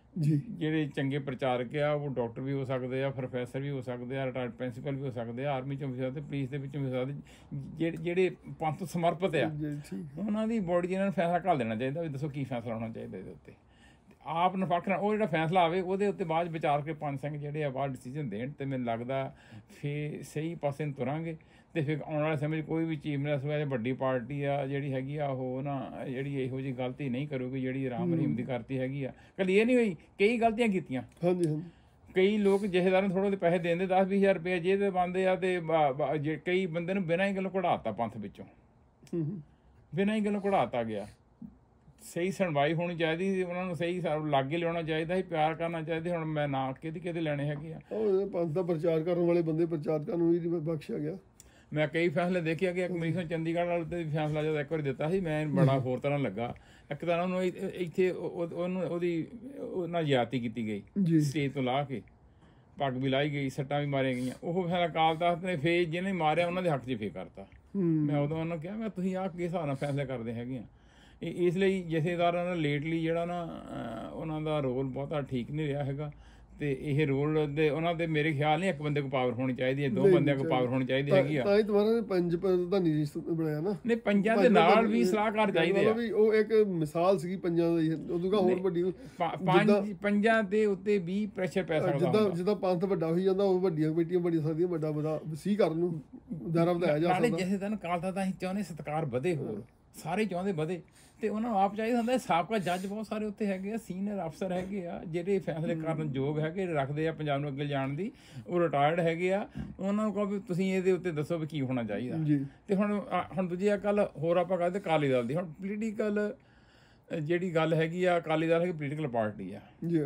ਜੀ ਜਿਹੜੇ ਚੰਗੇ ਪ੍ਰਚਾਰਕ ਆ ਉਹ ਡਾਕਟਰ ਵੀ ਹੋ ਸਕਦੇ ਆ, ਪ੍ਰੋਫੈਸਰ ਵੀ ਹੋ ਸਕਦੇ ਆ, ਰਿਟਾਇਰਡ ਪ੍ਰਿੰਸੀਪਲ ਵੀ ਹੋ ਸਕਦੇ ਆ, ਆਰਮੀ ਚੋਂ ਵੀ ਹੋ ਸਕਦੇ, ਪੁਲਿਸ ਦੇ ਵਿੱਚੋਂ ਵੀ ਹੋ ਸਕਦੇ, ਜਿਹੜੇ ਜਿਹੜੇ ਪੰਥ ਸਮਰਪਿਤ ਆ ਜੀ ਠੀਕ ਉਹਨਾਂ ਦੀ ਬੋਡੀ ਜਿਹਨਾਂ ਨੂੰ ਫੈਸਲਾ ਘੱਲ ਦੇਣਾ ਚਾਹੀਦਾ ਵੀ ਦੱਸੋ ਕੀ ਫੈਸਲਾ ਹੋਣਾ ਚਾਹੀਦਾ ਇਹਦੇ ਉੱਤੇ। ਆਪ ਨਿਰਪੱਖ ਨਾਲ ਉਹ ਜਿਹੜਾ ਫੈਸਲਾ ਆਵੇ ਉਹਦੇ ਉੱਤੇ ਬਾਅਦ ਵਿਚਾਰ ਕੇ ਪੰਜ ਸਿੰਘ ਜਿਹੜੇ ਆ ਬਾਅਦ ਡਿਸੀਜਨ ਦੇਣ, ਤੇ ਮੈਨੂੰ ਲੱਗਦਾ ਫੇ ਸਹੀ ਪਾਸੇ ਨੂੰ ਤੁਰਾਂਗੇ। ਤੇ ਫਿਰ ਆਉਣ ਵਾਲੇ ਸਮੇਂ 'ਚ ਕੋਈ ਵੀ ਚੀਫ ਮਿਨਿਸਟਰ ਹੋਇਆ ਵੱਡੀ ਪਾਰਟੀ ਆ ਜਿਹੜੀ ਹੈਗੀ ਆ ਉਹ ਨਾ ਜਿਹੜੀ ਇਹੋ ਜਿਹੀ ਗਲਤੀ ਨਹੀਂ ਕਰੂਗੀ ਜਿਹੜੀ ਰਾਮ ਰਹੀਮ ਦੀ ਕਰਤੀ ਹੈਗੀ ਆ। ਕੱਲ ਇਹ ਨਹੀਂ ਹੋਈ, ਕਈ ਗਲਤੀਆਂ ਕੀਤੀਆਂ। ਹਾਂਜੀ ਹਾਂਜੀ ਕਈ ਲੋਕ ਜਥੇਦਾਰਾਂ ਨੂੰ ਥੋੜ੍ਹੇ ਜਿਹੇ ਪੈਸੇ ਦਿੰਦੇ ਦਸ ਵੀਹ ਹਜ਼ਾਰ ਰੁਪਏ ਜੇ ਤੇ ਬਣਦੇ ਆ, ਤੇ ਜੇ ਕਈ ਬੰਦੇ ਨੂੰ ਬਿਨਾਂ ਹੀ ਗੱਲੋਂ ਕਢਾਤਾ ਪੰਥ ਵਿੱਚੋਂ, ਬਿਨਾਂ ਹੀ ਗੱਲੋਂ ਕਢਾਤਾ ਗਿਆ। ਸਹੀ ਸੁਣਵਾਈ ਹੋਣੀ ਚਾਹੀਦੀ, ਉਹਨਾਂ ਨੂੰ ਸਹੀ ਲਾਗੇ ਲਿਆਉਣਾ ਚਾਹੀਦਾ ਸੀ, ਪਿਆਰ ਕਰਨਾ ਚਾਹੀਦਾ। ਹੁਣ ਮੈਂ ਨਾ ਕਿਹਦੇ ਕਿਹਦੇ ਲੈਣੇ ਹੈਗੇ ਆ। ਉਹ ਪੰਥ ਦਾ ਪ੍ਰਚਾਰ ਕਰਨ ਵਾਲੇ ਬੰਦੇ ਪ੍ਰਚਾਰਕਾਂ ਨੂੰ ਹੀ ਬਖਸ਼ਿਆ ਗਿਆ। ਮੈਂ ਕਈ ਫੈਸਲੇ ਦੇਖੇ ਕਿ ਕਮਿਸ਼ਨ ਚੰਡੀਗੜ੍ਹ ਵਾਲੇ ਤੇ ਵੀ ਫੈਸਲਾ ਜਦੋਂ ਇੱਕ ਵਾਰੀ ਦਿੱਤਾ ਸੀ, ਮੈਂ ਬੜਾ ਹੋਰ ਤਰ੍ਹਾਂ ਲੱਗਾ। ਇੱਕ ਤਰ੍ਹਾਂ ਉਹਨੂੰ ਇੱਥੇ ਉਹਨੂੰ ਉਹਦੀ ਉਹਨਾਂ ਜ਼ਿਆਦਤੀ ਕੀਤੀ ਗਈ, ਸਟੇਜ ਤੋਂ ਲਾ ਕੇ ਪੱਗ ਵੀ ਲਾਈ ਗਈ, ਸੱਟਾਂ ਵੀ ਮਾਰੀਆਂ ਗਈਆਂ। ਉਹ ਫੈਸਲਾ ਅਕਾਲ ਤਖ਼ਤ ਨੇ ਫੇਰ ਜਿਹਨੇ ਮਾਰਿਆ ਉਹਨਾਂ ਦੇ ਹੱਕ 'ਚ ਫੇਰ ਕਰਤਾ। ਮੈਂ ਉਦੋਂ ਉਹਨਾਂ ਨੂੰ ਕਿਹਾ ਮੈਂ ਤੁਸੀਂ ਆਹ ਕਿਸ ਹਿਸਾਬ ਨਾਲ ਫੈਸਲੇ ਕਰਦੇ ਹੈਗੇ ਆ। ਇਸ ਲਈ ਜਥੇਦਾਰਾਂ ਦਾ ਲੇਟਲੀ ਜਿਹੜਾ ਨਾ ਉਹਨਾਂ ਦਾ ਰੋਲ ਬਹੁਤਾ ਠੀਕ ਨਹੀਂ ਰਿਹਾ ਹੈਗਾ। ਤੇ ਇਹ ਰੋਲ ਦੇ ਉਹਨਾਂ ਦੇ ਮੇਰੇ ਖਿਆਲ ਨਹੀਂ ਇੱਕ ਬੰਦੇ ਕੋਲ ਪਾਵਰ ਹੋਣੀ ਚਾਹੀਦੀ ਹੈ, ਦੋ ਬੰਦਿਆਂ ਕੋਲ ਪਾਵਰ ਹੋਣੀ ਚਾਹੀਦੀ ਹੈਗੀ ਆ। ਤਾਂ ਹੀ ਤੁਹਾਡਾ ਨੇ ਪੰਜ ਪ੍ਰਧਾਨੀ ਜੀ ਬਣਾਇਆ ਨਾ। ਨਹੀਂ, ਪੰਜਾਂ ਦੇ ਨਾਲ ਵੀ ਸਲਾਹਕਾਰ ਚਾਹੀਦੇ ਆ। ਉਹ ਇੱਕ ਮਿਸਾਲ ਸੀਗੀ ਪੰਜਾਂ ਦੀ, ਉਦੋਂ ਕਾ ਹੋਰ ਵੱਡੀ ਪੰਜ ਪੰਜਾਂ ਦੇ ਉੱਤੇ ਵੀ ਪ੍ਰੈਸ਼ਰ ਪੈ ਸਕਦਾ। ਜਿੱਦਾਂ ਜਿੱਦਾਂ ਪੰਥ ਵੱਡਾ ਹੋਈ ਜਾਂਦਾ ਉਹ ਵੱਡੀਆਂ ਕਮੇਟੀਆਂ ਬੜੀ ਸਕਦੀਆਂ, ਵੱਡਾ ਵੱਡਾ ਵਸੀ ਕਰਨ ਨੂੰ ਦਾਇਰਾ ਵਧਾਇਆ ਜਾ ਸਕਦਾ। ਨਾਲੇ ਜਿਸ ਦਿਨ ਅਕਾਲ ਤਖ਼ਤ ਅਸੀਂ ਚਾਹੁੰਦੇ ਸਤਿਕਾਰ ਵਧੇ, ਹੋਰ ਸਾਰੇ ਚਾਹੁੰਦੇ ਵਧੇ, ਤੇ ਉਹਨਾਂ ਨੂੰ ਆਪ ਚਾਹੀਦਾ ਹੁੰਦਾ। ਸਾਬਕਾ ਜੱਜ ਬਹੁਤ ਸਾਰੇ ਉੱਥੇ ਹੈਗੇ ਆ, ਸੀਨੀਅਰ ਅਫਸਰ ਹੈਗੇ ਆ ਜਿਹੜੇ ਫੈਸਲੇ ਕਰਨ ਯੋਗ ਹੈਗੇ, ਰੱਖਦੇ ਆ ਪੰਜਾਬ ਨੂੰ ਅੱਗੇ ਜਾਣ ਦੀ। ਉਹ ਰਿਟਾਇਰਡ ਹੈਗੇ ਆ, ਉਹਨਾਂ ਨੂੰ ਕਹੋ ਵੀ ਤੁਸੀਂ ਇਹਦੇ ਉੱਤੇ ਦੱਸੋ ਵੀ ਕੀ ਹੋਣਾ ਚਾਹੀਦਾ। ਤੇ ਹੁਣ ਹੁਣ ਦੂਜੀ ਆ ਗੱਲ ਹੋਰ ਆਪਾਂ ਕਰਦੇ ਅਕਾਲੀ ਦਲ ਦੀ। ਹੁਣ ਪੋਲੀਟੀਕਲ ਜਿਹੜੀ ਗੱਲ ਹੈਗੀ ਆ, ਅਕਾਲੀ ਦਲ ਹੈਗੀ ਪੋਲੀਟੀਕਲ ਪਾਰਟੀ ਆ ਜੀ,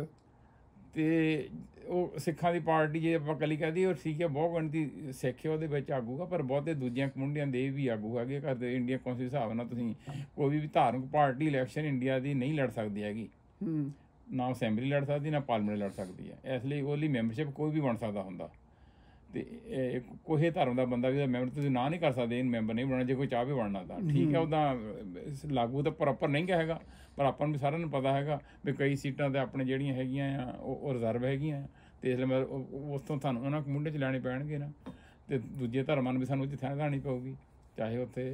ਤੇ ਉਹ ਸਿੱਖਾਂ ਦੀ ਪਾਰਟੀ ਜੇ ਆਪਾਂ ਇਕੱਲੀ ਕਹਦੀ ਉਹ ਠੀਕ ਹੈ, ਬਹੁਤ ਗਿਣਤੀ ਸਿੱਖ ਉਹਦੇ ਵਿੱਚ ਆਗੂਗਾ, ਪਰ ਬਹੁਤੇ ਦੂਜੀਆਂ ਕਮਿਊਨਿਟੀਆਂ ਦੇ ਵੀ ਆਗੂ ਹੈਗੇ। ਕਰਦੇ ਇੰਡੀਆ ਕੌਂਸਲ ਹਿਸਾਬ ਨਾਲ ਤੁਸੀਂ ਕੋਈ ਵੀ ਧਾਰਮਿਕ ਪਾਰਟੀ ਇਲੈਕਸ਼ਨ ਇੰਡੀਆ ਦੀ ਨਹੀਂ ਲੜ ਸਕਦੀ ਹੈਗੀ, ਨਾ ਅਸੈਂਬਲੀ ਲੜ ਸਕਦੀ ਨਾ ਪਾਰਲੀਮੈਂਟ ਲੜ ਸਕਦੀ ਹੈ। ਇਸ ਲਈ ਉਹਦੀ ਮੈਂਬਰਸ਼ਿਪ ਕੋਈ ਵੀ ਬਣ ਸਕਦਾ ਹੁੰਦਾ। ਤੇ ਕੋਈ ਧਰਮ ਦਾ ਬੰਦਾ ਵੀ ਮੈਂਬਰ ਤੁਸੀਂ ਨਾ ਨਹੀਂ ਕਰ ਸਕਦੇ, ਮੈਂਬਰ ਨਹੀਂ ਬਣਨਾ। ਜੇ ਕੋਈ ਚਾਹ ਵੀ ਬਣਨਾ ਤਾਂ ਠੀਕ ਹੈ, ਉੱਦਾਂ ਲਾਗੂ ਤਾਂ ਪ੍ਰੋਪਰ ਨਹੀਂ ਗਾ ਹੈਗਾ, ਪਰ ਆਪਾਂ ਨੂੰ ਵੀ ਸਾਰਿਆਂ ਨੂੰ ਪਤਾ ਹੈਗਾ ਵੀ ਕਈ ਸੀਟਾਂ ਤਾਂ ਆਪਣੇ ਜਿਹੜੀਆਂ ਹੈਗੀਆਂ ਆ ਉਹ ਰਿਜ਼ਰਵ ਹੈਗੀਆਂ। ਅਤੇ ਇਸ ਲਈ ਮੈਂ ਉਸ ਤੋਂ ਤੁਹਾਨੂੰ ਉਹਨਾਂ ਮੁੰਡੇ 'ਚ ਲੈਣੇ ਪੈਣਗੇ ਨਾ, ਅਤੇ ਦੂਜੇ ਧਰਮਾਂ ਨੂੰ ਵੀ ਸਾਨੂੰ ਉੱਥੇ ਥਾਂ ਲੈਣੀ ਪਊਗੀ, ਚਾਹੇ ਉੱਥੇ।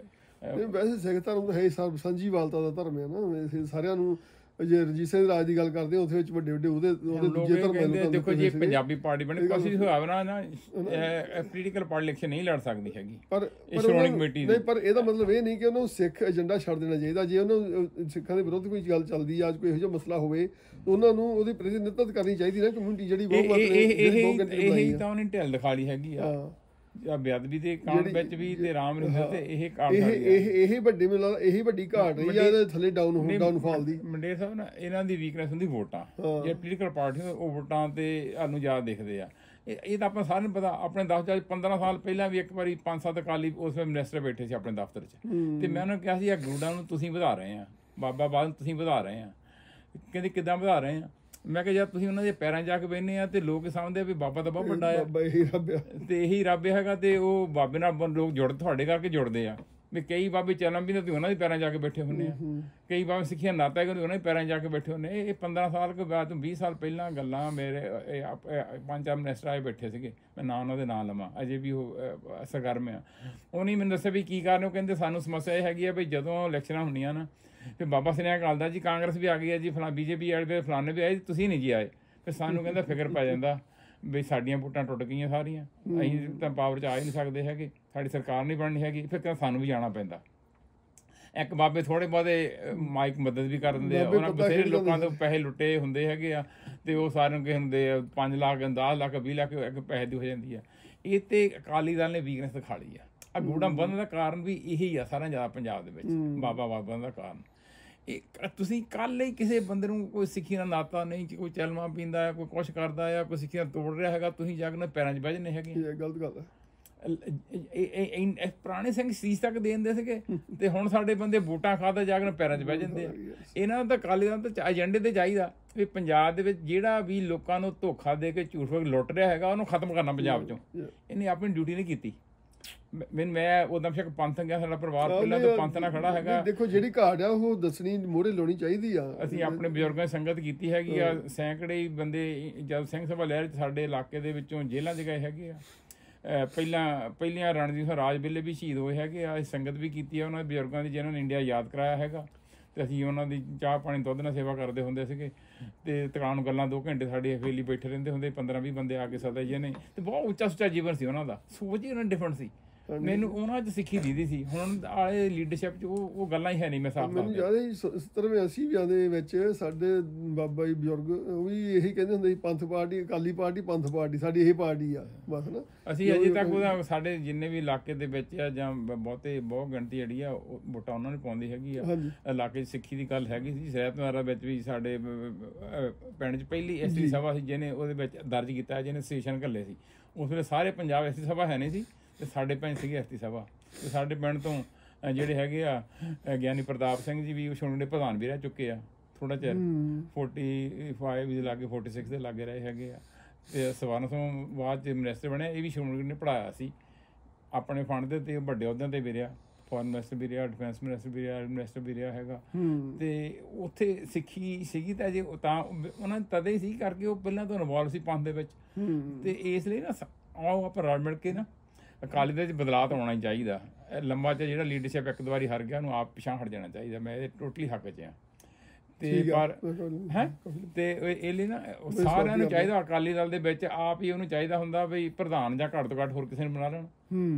ਵੈਸੇ ਸਿੱਖ ਧਰਮ ਤਾਂ ਹੈ ਸਰਬ ਸਾਂਝੀਵਾਲਤਾ ਦਾ ਧਰਮ ਹੈ ਨਾ, ਸਾਰਿਆਂ ਨੂੰ। ਜੇ ਰਣਜੀਤ ਸਿੰਘ ਰਾਜ ਦੀ ਗੱਲ ਕਰਦੇ ਆ, ਉਹਦੇ ਵਿੱਚ ਵੱਡੇ ਵੱਡੇ ਉਹਦੇ ਉਹਦੇ ਦੂਜੇ ਧਰਮ। ਦੇਖੋ ਜੀ, ਪੰਜਾਬੀ ਪਾਰਟੀ ਬਣੀ ਕੋਸ਼ਿਸ਼ ਹੋਇਆ ਨਾ ਨਾ ਪੋਲੀਟੀਕਲ ਪਾਰਟੀ ਇਲੈਕਸ਼ਨ ਨਹੀਂ ਲੜ ਸਕਦੀ ਹੈਗੀ, ਪਰ ਸ਼੍ਰੋਮਣੀ ਕਮੇਟੀ ਨਹੀਂ। ਪਰ ਇਹਦਾ ਮਤਲਬ ਇਹ ਨਹੀਂ ਕਿ ਉਹਨੂੰ ਸਿੱਖ ਏਜੰਡਾ ਛੱਡ ਦੇਣਾ ਚਾਹੀਦਾ। ਜੇ ਉਹਨੂੰ ਸਿੱਖਾਂ ਦੇ ਵਿਰੁੱਧ ਕੋਈ ਗੱਲ ਚੱਲਦੀ ਆ, ਅੱਜ ਕੋਈ ਇਹੋ ਜਿਹਾ ਮਸਲਾ ਹੋਵੇ, ਉਹਨਾਂ ਨੂੰ ਉਹਦੀ ਪ੍ਰਤੀਨਿਧਤਾ ਕਰਨੀ ਚਾਹੀਦੀ ਨਾ ਕਮਿਊਨਿਟੀ ਜਿਹੜੀ ਬਹੁਤ ਇਹੀ ਤਾਂ ਉਹਨੇ ਢਿੱਲ ਦਿਖਾ ਲਈ ਹੈਗੀ ਆ। ਬੇਅਦਬੀ ਦੇ ਕੰਮ ਵਿੱਚ ਵੀ ਤੇ ਰਾਮ ਰਹੀਮ ਤੇ ਇਹ ਕੰਮ ਇਹ ਇਹ ਵੱਡੀ ਮੈਨੂੰ ਲੱਗਦਾ ਇਹੀ ਵੱਡੀ ਘਾਟ ਰਹੀ ਆ ਇਹਦੇ ਥੱਲੇ ਡਾਊਨ ਡਾਊਨਫਾਲ ਦੀ। ਮੰਡੇਰ ਸਾਹਿਬ ਨਾ ਇਹਨਾਂ ਦੀ ਵੀਕਨੈਸ ਹੁੰਦੀ ਵੋਟਾਂ। ਜੇ ਪੋਲੀਟੀਕਲ ਪਾਰਟੀ ਉਹ ਵੋਟਾਂ ਤੇ ਸਾਨੂੰ ਜ਼ਿਆਦਾ ਦਿਖਦੇ ਆ। ਇਹ ਤਾਂ ਆਪਾਂ ਸਾਰਿਆਂ ਨੂੰ ਪਤਾ। ਆਪਣੇ ਦਸ ਚਾਰ ਪੰਦਰਾਂ ਸਾਲ ਪਹਿਲਾਂ ਵੀ ਇੱਕ ਵਾਰੀ ਪੰਜ ਸੱਤ ਅਕਾਲੀ ਉਸ ਵੇਲੇ ਮਿਨਿਸਟਰ ਬੈਠੇ ਸੀ ਆਪਣੇ ਦਫ਼ਤਰ 'ਚ, ਤੇ ਮੈਂ ਉਹਨਾਂ ਨੂੰ ਕਿਹਾ ਸੀ ਇਹ ਗਰੂਡਾਂ ਨੂੰ ਤੁਸੀਂ ਵਧਾ ਰਹੇ ਆ, ਬਾਬਾ ਬਾਦ ਨੂੰ ਤੁਸੀਂ ਵਧਾ ਰਹੇ ਆ। ਕਹਿੰਦੇ ਕਿੱਦਾਂ ਵਧਾ ਰਹੇ ਆ? ਮੈਂ ਕਿਹਾ ਯਾਰ ਤੁਸੀਂ ਉਹਨਾਂ ਦੇ ਪੈਰਾਂ ਜਾ ਕੇ ਬਹਿੰਦੇ ਆ ਤੇ ਲੋਕ ਸਮਝਦੇ ਵੀ ਬਾਬਾ ਤਾਂ ਬਹੁਤ ਵੱਡਾ ਆ ਤੇ ਇਹੀ ਰੱਬ ਹੈਗਾ, ਤੇ ਉਹ ਬਾਬੇ ਨਾਲ ਲੋਕ ਜੁੜ ਤੁਹਾਡੇ ਕਰਕੇ ਜੁੜਦੇ ਆ। ਵੀ ਕਈ ਬਾਬੇ ਚੱਲਣ ਵੀ ਤੁਸੀਂ ਉਹਨਾਂ ਦੇ ਪੈਰਾਂ ਜਾ ਕੇ ਬੈਠੇ ਹੁੰਦੇ ਆ, ਕਈ ਬਾਬੇ ਸਿੱਖਿਆ ਨਾਤਾ ਕਿ ਉਹਨਾਂ ਦੇ ਪੈਰਾਂ ਜਾ ਕੇ ਬੈਠੇ ਹੁੰਦੇ। ਇਹ ਪੰਦਰਾਂ ਸਾਲ ਕੇ ਬਾਅਦ ਵੀਹ ਸਾਲ ਪਹਿਲਾਂ ਗੱਲਾਂ ਮੇਰੇ ਪੰਜ ਚਾਰ ਮਿਨਿਸਟਰ ਆਏ ਬੈਠੇ ਸੀਗੇ, ਮੈਂ ਨਾ ਉਹਨਾਂ ਦੇ ਨਾਂ ਲਵਾਂ, ਅਜੇ ਵੀ ਉਹ ਸਰਗਰਮ ਆ। ਉਹਨੇ ਮੈਨੂੰ ਦੱਸਿਆ ਵੀ ਕੀ ਕਾਰਨ। ਉਹ ਕਹਿੰਦੇ ਸਾਨੂੰ ਸਮੱਸਿਆ ਇਹ ਹੈਗੀ ਆ ਵੀ ਜਦੋਂ ਇਲੈਕਸ਼ਨਾਂ ਹੁੰਦੀਆਂ ਨਾ ਫਿਰ ਬਾਬਾ ਸੁਨੇਹਾ ਕਰਦਾ ਜੀ ਕਾਂਗਰਸ ਵੀ ਆ ਗਈ ਹੈ ਜੀ, ਫਲਾ ਬੀਜੇਪੀ ਆਏ, ਫਲਾਣੇ ਵੀ ਆਏ, ਤੁਸੀਂ ਨਹੀਂ ਜੀ ਆਏ। ਫਿਰ ਸਾਨੂੰ ਕਹਿੰਦਾ ਫਿਕਰ ਪੈ ਜਾਂਦਾ ਵੀ ਸਾਡੀਆਂ ਵੋਟਾਂ ਟੁੱਟ ਗਈਆਂ ਸਾਰੀਆਂ, ਅਸੀਂ ਤਾਂ ਪਾਵਰ 'ਚ ਆ ਹੀ ਨਹੀਂ ਸਕਦੇ ਹੈਗੇ, ਸਾਡੀ ਸਰਕਾਰ ਨਹੀਂ ਬਣਨੀ ਹੈਗੀ। ਫਿਰ ਕਹਿੰਦਾ ਸਾਨੂੰ ਵੀ ਜਾਣਾ ਪੈਂਦਾ। ਇੱਕ ਬਾਬੇ ਥੋੜ੍ਹੇ ਬਹੁਤੇ ਮਾਈਕ ਮਦਦ ਵੀ ਕਰ ਦਿੰਦੇ ਆ, ਉਹਨਾਂ ਬਥੇਰੇ ਲੋਕਾਂ ਤੋਂ ਪੈਸੇ ਲੁੱਟੇ ਹੁੰਦੇ ਹੈਗੇ ਆ, ਅਤੇ ਉਹ ਸਾਰਿਆਂ ਨੂੰ ਕਿਸੇ ਹੁੰਦੇ ਆ ਪੰਜ ਲੱਖ ਦਸ ਲੱਖ ਵੀਹ ਲੱਖ ਇੱਕ ਪੈਸੇ ਦੀ ਹੋ ਜਾਂਦੀ ਆ। ਇਹ ਤੇ ਅਕਾਲੀ ਦਲ ਨੇ ਵੀਕਨੈਸ ਦਿਖਾ ਲਈ ਆ। ਆ ਗੂੜਾ ਬੰਨ੍ਹਣ ਦਾ ਕਾਰਨ ਵੀ ਇਹੀ ਆ ਸਾਰਿਆਂ ਜ਼ਿਆਦਾ ਪੰਜਾਬ ਦੇ ਵਿੱਚ, ਬਾਬਾ ਬਾਬਾ ਦਾ ਕਾਰਨ। ਇਹ ਤੁਸੀਂ ਕੱਲ੍ਹ ਹੀ ਕਿਸੇ ਬੰਦੇ ਨੂੰ ਕੋਈ ਸਿੱਖੀ ਦਾ ਨਾਤਾ ਨਹੀਂ, ਕੋਈ ਚਲਮਾ ਪੀਂਦਾ ਹੈ, ਕੋਈ ਕੁਛ ਕਰਦਾ ਆ, ਕੋਈ ਸਿੱਖੀ ਨਾਲ ਤੋੜ ਰਿਹਾ ਹੈਗਾ, ਤੁਸੀਂ ਜਾ ਕੇ ਪੈਰਾਂ 'ਚ ਬਹਿ ਜਾਂਦੇ ਹੈਗੇ। ਗਲਤ ਗੱਲ ਹੈ। ਪੁਰਾਣੇ ਸਿੰਘ ਸੀਸ ਤੱਕ ਦੇ ਦਿੰਦੇ ਸੀਗੇ, ਤੇ ਹੁਣ ਸਾਡੇ ਬੰਦੇ ਵੋਟਾਂ ਖਾਦਾ ਜਾ ਕੇ ਪੈਰਾਂ 'ਚ ਬਹਿ ਜਾਂਦੇ ਆ। ਇਹਨਾਂ ਦਾ ਤਾਂ ਅਕਾਲੀ ਦਲ ਤਾਂ ਏਜੰਡੇ ਤੇ ਚਾਹੀਦਾ ਵੀ ਪੰਜਾਬ ਦੇ ਵਿੱਚ ਜਿਹੜਾ ਵੀ ਲੋਕਾਂ ਨੂੰ ਧੋਖਾ ਦੇ ਕੇ ਝੂਠ ਲੁੱਟ ਰਿਹਾ ਹੈਗਾ ਉਹਨੂੰ ਖਤਮ ਕਰਨਾ ਪੰਜਾਬ 'ਚੋਂ। ਇਹਨੇ ਆਪਣੀ ਡਿਊਟੀ ਨਹੀਂ ਕੀਤੀ। ਮੈਨੂੰ ਮੈਂ ਉਦੋਂ ਸ਼ੱਕ ਪੰਥ ਗਿਆ, ਸਾਡਾ ਪਰਿਵਾਰ ਪਹਿਲਾਂ ਤੋਂ ਪੰਥ ਨਾਲ ਖੜਾ ਹੈਗਾ। ਦੇਖੋ ਜਿਹੜੀ ਘਾਟ ਆ ਉਹ ਦੱਸਣੀ ਮੋਹਰੇ ਲਾਉਣੀ ਚਾਹੀਦੀ ਆ। ਅਸੀਂ ਆਪਣੇ ਬਜ਼ੁਰਗਾਂ ਦੀ ਸੰਗਤ ਕੀਤੀ ਹੈਗੀ ਆ। ਸੈਂਕੜੇ ਹੀ ਬੰਦੇ ਜਦ ਸਿੰਘ ਸਭਾ ਲਹਿਰ ਸਾਡੇ ਇਲਾਕੇ ਦੇ ਵਿੱਚੋਂ ਜੇਲ੍ਹਾਂ 'ਚ ਗਏ ਹੈਗੇ ਆ। ਪਹਿਲਾਂ ਪਹਿਲੀਆਂ ਰਣਜੀਤ ਰਾਜ ਵੇਲੇ ਵੀ ਸ਼ਹੀਦ ਹੋਏ ਹੈਗੇ ਆ। ਸੰਗਤ ਵੀ ਕੀਤੀ ਆ ਉਹਨਾਂ ਦੇ ਬਜ਼ੁਰਗਾਂ ਦੀ, ਜਿਨ੍ਹਾਂ ਨੇ ਇੰਡੀਆ ਯਾਦ ਕਰਾਇਆ ਹੈਗਾ। ਅਤੇ ਅਸੀਂ ਉਹਨਾਂ ਦੀ ਚਾਹ ਪਾਣੀ ਦੁੱਧ ਨਾਲ ਸੇਵਾ ਕਰਦੇ ਹੁੰਦੇ ਸੀਗੇ। ਅਤੇ ਤਕਾਨ ਗੱਲਾਂ ਦੋ ਘੰਟੇ ਸਾਡੀ ਹਵੇਲੀ ਬੈਠੇ ਰਹਿੰਦੇ ਹੁੰਦੇ, ਪੰਦਰਾਂ ਵੀਹ ਬੰਦੇ ਆ ਕੇ ਸਦਾ ਜੀ ਨੇ। ਅਤੇ ਬਹੁਤ ਉੱਚਾ ਸੁੱਚਾ ਜੀਵਨ ਸੀ ਉਹਨਾਂ ਦਾ, ਸੋਚ ਹੀ ਉਹਨਾਂ ਦੀ ਡਿਫਰੈਂਟ ਸੀ। ਮੈਨੂੰ ਉਹਨਾਂ 'ਚ ਸਿੱਖੀ ਦੀਦੀ ਸੀ। ਹੁਣ ਵਾਲੇ ਲੀਡਰਸ਼ਿਪ 'ਚ ਉਹ ਉਹ ਗੱਲਾਂ ਹੀ ਹੈ ਨਹੀਂ। ਮੈਂ ਸਾਫ਼ ਮੈਨੂੰ ਯਾਦ ਹੈ ਸੱਤਰਵੇਂ ਅੱਸੀਆਂ ਦੇ ਵਿੱਚ ਸਾਡੇ ਬਾਬਾ ਜੀ ਬਜ਼ੁਰਗ ਉਹ ਵੀ ਇਹੀ ਕਹਿੰਦੇ ਹੁੰਦੇ ਸੀ, ਪੰਥ ਪਾਰਟੀ, ਅਕਾਲੀ ਪਾਰਟੀ, ਪੰਥ ਪਾਰਟੀ, ਸਾਡੀ ਇਹ ਪਾਰਟੀ ਆ ਬਸ ਨਾ। ਅਸੀਂ ਅਜੇ ਤੱਕ ਉਹਦਾ ਸਾਡੇ ਜਿੰਨੇ ਵੀ ਇਲਾਕੇ ਦੇ ਵਿੱਚ ਆ ਜਾਂ ਬਹੁਤੇ ਬਹੁਤ ਗਿਣਤੀ ਜਿਹੜੀ ਆ ਉਹ ਵੋਟਾਂ ਉਹਨਾਂ ਨੂੰ ਪਾਉਂਦੀ ਹੈਗੀ ਆ। ਇਲਾਕੇ 'ਚ ਸਿੱਖੀ ਦੀ ਗੱਲ ਹੈਗੀ ਸੀ। ਸਹਿਤਨਾਰਾ ਵਿੱਚ ਵੀ ਸਾਡੇ ਪਿੰਡ 'ਚ ਪਹਿਲੀ ਐਸ ਟੀ ਸਭਾ ਸੀ ਜਿਹਨੇ ਉਹਦੇ ਵਿੱਚ ਦਰਜ ਕੀਤਾ, ਜਿਹਨੇ ਸਟੇਸ਼ਨ ਘੱਲੇ ਸੀ। ਉਸ ਵੇਲੇ ਸਾਰੇ ਪੰਜਾਬ ਐਸ ਟੀ ਸਭਾ ਹੈ ਨਹੀਂ ਸੀ ਅਤੇ ਸਾਡੇ ਪਿੰਡ ਸੀਗੀ ਐਸ ਟੀ ਸਭਾ। ਅਤੇ ਸਾਡੇ ਪਿੰਡ ਤੋਂ ਜਿਹੜੇ ਹੈਗੇ ਆ ਗਿਆਨੀ ਪ੍ਰਤਾਪ ਸਿੰਘ ਜੀ ਵੀ ਉਹ ਸ਼੍ਰੋਮਣੀ ਪ੍ਰਧਾਨ ਵੀ ਰਹਿ ਚੁੱਕੇ ਆ ਥੋੜ੍ਹਾ ਚਿਰ, ਫੋਰਟੀ ਫਾਈਵ ਦੇ ਲਾਗੇ, ਫੋਰਟੀ ਸਿਕਸ ਦੇ ਲਾਗੇ ਰਹੇ ਹੈਗੇ ਆ। ਅਤੇ ਸਵਰਨ ਤੋਂ ਬਾਅਦ 'ਚ ਮਿਨਿਸਟਰ ਬਣਿਆ। ਇਹ ਵੀ ਸ਼੍ਰੋਮਣੀ ਨੇ ਪੜ੍ਹਾਇਆ ਸੀ ਆਪਣੇ ਫੰਡ ਦੇ, ਅਤੇ ਵੱਡੇ ਅਹੁਦਿਆਂ 'ਤੇ ਵੀ ਰਿਹਾ। ਫੋਰਨ ਮਿਨਿਸਟਰ ਵੀ ਰਿਹਾ, ਡਿਫੈਂਸ ਮਿਨਿਸਟਰ ਵੀ ਰਿਹਾ, ਮਿਨਿਸਟਰ ਵੀ ਰਿਹਾ ਹੈਗਾ। ਅਤੇ ਉੱਥੇ ਸਿੱਖੀ ਸੀਗੀ ਤਾਂ ਜੇ ਤਾਂ ਉਹਨਾਂ ਨੇ ਤਦੇ ਹੀ ਸੀ ਕਰਕੇ ਉਹ ਪਹਿਲਾਂ ਤੋਂ ਇਨਵੋਲਵ ਸੀ ਪੰਥ ਦੇ ਵਿੱਚ। ਅਤੇ ਇਸ ਲਈ ਨਾ ਆਓ ਆਪਾਂ ਰਲ ਮਿਲ ਕੇ ਨਾ ਅਕਾਲੀ ਦਲ 'ਚ ਬਦਲਾਅ ਤਾਂ ਆਉਣਾ ਹੀ ਚਾਹੀਦਾ। ਲੰਬਾ ਚ ਜਿਹੜਾ ਲੀਡਰਸ਼ਿਪ ਇੱਕ ਦੋ ਵਾਰੀ ਹਾਰ ਗਿਆ ਉਹਨੂੰ ਆਪ ਪਿਛਾਂਹ ਹਟ ਜਾਣਾ ਚਾਹੀਦਾ। ਮੈਂ ਇਹਦੇ ਟੋਟਲੀ ਹੱਕ 'ਚ ਹਾਂ। ਤੇ ਪਰ ਹੈ ਤੇ ਇਹ ਲਈ ਨਾ ਸਾਰਿਆਂ ਨੂੰ ਚਾਹੀਦਾ, ਅਕਾਲੀ ਦਲ ਦੇ ਵਿੱਚ ਆਪ ਹੀ ਉਹਨੂੰ ਚਾਹੀਦਾ ਹੁੰਦਾ ਵੀ ਪ੍ਰਧਾਨ ਜਾਂ ਘੱਟ ਤੋਂ ਘੱਟ ਹੋਰ ਕਿਸੇ ਨੂੰ ਬਣਾ ਲੈਣ,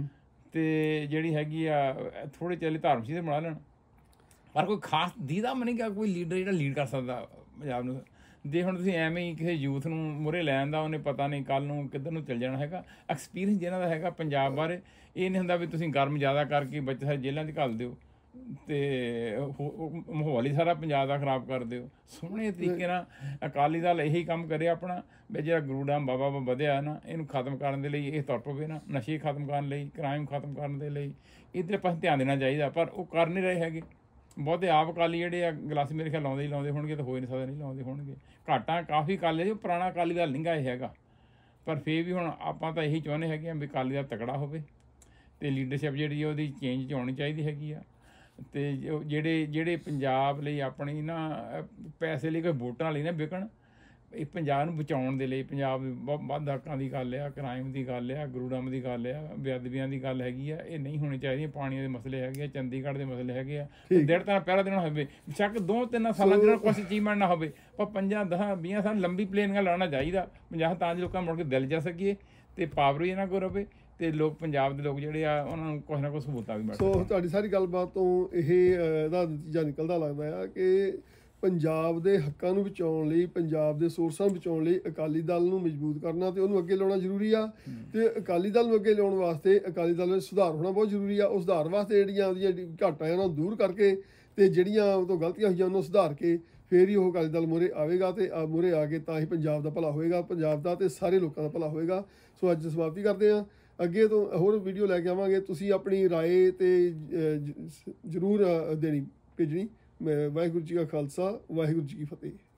ਤੇ ਜਿਹੜੀ ਹੈਗੀ ਆ ਥੋੜੇ ਚਲੇ ਧਰਮ ਸੀ ਤੇ ਬਣਾ ਲੈਣ। ਪਰ ਕੋਈ ਖਾਸ ਦੀਦਾ ਮਨੀ ਕਿ ਕੋਈ ਲੀਡਰ ਜਿਹੜਾ ਲੀਡ ਕਰ ਸਕਦਾ ਪੰਜਾਬ ਨੂੰ। ਜੇ ਹੁਣ ਤੁਸੀਂ ਐਵੇਂ ਹੀ ਕਿਸੇ ਯੂਥ ਨੂੰ ਮੂਹਰੇ ਲੈਣ ਦਾ ਉਹਨੇ ਪਤਾ ਨਹੀਂ ਕੱਲ੍ਹ ਨੂੰ ਕਿੱਧਰ ਨੂੰ ਚੱਲ ਜਾਣਾ ਹੈਗਾ। ਐਕਸਪੀਰੀਅੰਸ ਜਿਹਨਾਂ ਦਾ ਹੈਗਾ ਪੰਜਾਬ ਬਾਰੇ, ਇਹ ਨਹੀਂ ਹੁੰਦਾ ਵੀ ਤੁਸੀਂ ਗਰਮ ਜ਼ਿਆਦਾ ਕਰਕੇ ਬੱਚੇ ਸਾਰੇ ਜੇਲ੍ਹਾਂ 'ਚ ਘੱਲ ਦਿਓ ਅਤੇ ਮਾਹੌਲ ਹੀ ਸਾਰਾ ਪੰਜਾਬ ਦਾ ਖਰਾਬ ਕਰ ਦਿਓ। ਸੋਹਣੇ ਤਰੀਕੇ ਨਾਲ ਅਕਾਲੀ ਦਲ ਇਹੀ ਕੰਮ ਕਰੇ ਆਪਣਾ ਵੀ ਜਿਹੜਾ ਗੁਰੂਦਾਮ ਬਾਬਾ ਵਧਿਆ ਨਾ ਇਹਨੂੰ ਖਤਮ ਕਰਨ ਦੇ ਲਈ ਇਹ ਤੁਰ ਪਵੇ ਨਾ, ਨਸ਼ੇ ਖਤਮ ਕਰਨ ਲਈ, ਕ੍ਰਾਈਮ ਖਤਮ ਕਰਨ ਦੇ ਲਈ ਇੱਧਰ ਪਾਸੇ ਧਿਆਨ ਦੇਣਾ ਚਾਹੀਦਾ। ਪਰ ਉਹ ਕਰ ਨਹੀਂ ਰਹੇ ਹੈਗੇ। ਬਹੁਤੇ ਆਪ ਅਕਾਲੀ ਜਿਹੜੇ ਆ ਗਲਾਸੀ ਮੇਰੇ ਖਿਆਲ ਲਾਉਂਦੇ ਹੀ ਲਾਉਂਦੇ ਹੋਣਗੇ, ਤਾਂ ਹੋ ਹੀ ਨਹੀਂ ਸਕਦਾ ਨਹੀਂ ਲਾਉਂਦੇ ਹੋਣਗੇ। ਘਾਟਾਂ ਕਾਫੀ ਅਕਾਲੀ ਜੋ ਪੁਰਾਣਾ ਅਕਾਲੀ ਦਲ ਨਹੀਂ ਗਾ ਇਹ ਹੈਗਾ। ਪਰ ਫਿਰ ਵੀ ਹੁਣ ਆਪਾਂ ਤਾਂ ਇਹੀ ਚਾਹੁੰਦੇ ਹੈਗੇ ਹਾਂ ਵੀ ਅਕਾਲੀ ਦਲ ਤਕੜਾ ਹੋਵੇ ਅਤੇ ਲੀਡਰਸ਼ਿਪ ਜਿਹੜੀ ਉਹਦੀ ਚੇਂਜ 'ਚ ਆਉਣੀ ਚਾਹੀਦੀ ਹੈਗੀ ਆ। ਅਤੇ ਜਿਹੜੇ ਜਿਹੜੇ ਪੰਜਾਬ ਲਈ ਆਪਣੀ ਨਾ ਪੈਸੇ ਲਈ ਕੋਈ ਵੋਟਾਂ ਲਈ ਨਾ ਵਿਕਣ, ਇਹ ਪੰਜਾਬ ਨੂੰ ਬਚਾਉਣ ਦੇ ਲਈ, ਪੰਜਾਬ ਬਹੁਤ ਵੱਧ ਹੱਕਾਂ ਦੀ ਗੱਲ ਆ, ਕ੍ਰਾਈਮ ਦੀ ਗੱਲ ਆ, ਗੁਰੂਦਮ ਦੀ ਗੱਲ ਆ, ਬੇਅਦਬੀਆਂ ਦੀ ਗੱਲ ਹੈਗੀ ਆ, ਇਹ ਨਹੀਂ ਹੋਣੀ ਚਾਹੀਦੀਆਂ। ਪਾਣੀਆਂ ਦੇ ਮਸਲੇ ਹੈਗੇ ਆ, ਚੰਡੀਗੜ੍ਹ ਦੇ ਮਸਲੇ ਹੈਗੇ ਆ। ਡੇਢ ਤਾਂ ਪਹਿਲਾ ਦਿਨ ਹੋਵੇ ਸ਼ੱਕ ਦੋ ਤਿੰਨ ਸਾਲਾਂ ਜਿਹੜਾ ਕੁਛ ਅਚੀਵਮੈਂਟ ਨਾ ਹੋਵੇ, ਪਰ ਪੰਜਾਂ ਦਸਾਂ ਵੀਹਾਂ ਸਾਲ ਲੰਬੀ ਪਲੇਨਿੰਗਾਂ ਲਾਉਣਾ ਚਾਹੀਦਾ ਪੰਜਾਬ, ਤਾਂ ਜੋ ਲੋਕਾਂ ਮੁੜ ਕੇ ਦਿਲ ਜਾ ਸਕੀਏ ਅਤੇ ਪਾਵਰ ਵੀ ਇਹਨਾਂ ਕੋਲ ਰਵੇ ਅਤੇ ਲੋਕ ਪੰਜਾਬ ਦੇ ਲੋਕ ਜਿਹੜੇ ਆ ਉਹਨਾਂ ਨੂੰ ਕੁਛ ਨਾ ਕੁਛ ਸਹੂਲਤਾਂ ਵੀ ਮਿਲ ਸਕਣ। ਸੋ ਤੁਹਾਡੀ ਸਾਰੀ ਗੱਲਬਾਤ ਤੋਂ ਇਹ ਇਹਦਾ ਨਤੀਜਾ ਨਿਕਲਦਾ ਲੱਗਦਾ ਆ ਕਿ ਪੰਜਾਬ ਦੇ ਹੱਕਾਂ ਨੂੰ ਬਚਾਉਣ ਲਈ, ਪੰਜਾਬ ਦੇ ਸੋਰਸਾਂ ਨੂੰ ਬਚਾਉਣ ਲਈ ਅਕਾਲੀ ਦਲ ਨੂੰ ਮਜ਼ਬੂਤ ਕਰਨਾ ਅਤੇ ਉਹਨੂੰ ਅੱਗੇ ਲਿਆਉਣਾ ਜ਼ਰੂਰੀ ਆ। ਅਤੇ ਅਕਾਲੀ ਦਲ ਨੂੰ ਅੱਗੇ ਲਿਆਉਣ ਵਾਸਤੇ ਅਕਾਲੀ ਦਲ ਵਿੱਚ ਸੁਧਾਰ ਹੋਣਾ ਬਹੁਤ ਜ਼ਰੂਰੀ ਆ। ਉਹ ਸੁਧਾਰ ਵਾਸਤੇ ਜਿਹੜੀਆਂ ਉਹਦੀਆਂ ਘਾਟਾਂ ਉਹਨਾਂ ਨੂੰ ਦੂਰ ਕਰਕੇ ਅਤੇ ਜਿਹੜੀਆਂ ਉਹ ਤੋਂ ਗਲਤੀਆਂ ਹੋਈਆਂ ਉਹਨਾਂ ਨੂੰ ਸੁਧਾਰ ਕੇ ਫਿਰ ਹੀ ਉਹ ਅਕਾਲੀ ਦਲ ਮੂਹਰੇ ਆਵੇਗਾ ਅਤੇ ਮੂਹਰੇ ਆ ਕੇ ਤਾਂ ਹੀ ਪੰਜਾਬ ਦਾ ਭਲਾ ਹੋਏਗਾ, ਪੰਜਾਬ ਦਾ ਅਤੇ ਸਾਰੇ ਲੋਕਾਂ ਦਾ ਭਲਾ ਹੋਏਗਾ। ਸੋ ਅੱਜ ਸਮਾਪਤੀ ਕਰਦੇ ਹਾਂ। ਅੱਗੇ ਤੋਂ ਹੋਰ ਵੀਡੀਓ ਲੈ ਕੇ ਆਵਾਂਗੇ। ਤੁਸੀਂ ਆਪਣੀ ਰਾਏ ਅਤੇ ਜ਼ਰੂਰ ਦੇਣੀ ਭੇਜਣੀ। ਵਾਹਿਗੁਰੂ ਜੀ ਕਾ ਖਾਲਸਾ, ਵਾਹਿਗੁਰੂ ਜੀ ਕੀ ਫਤਿਹ।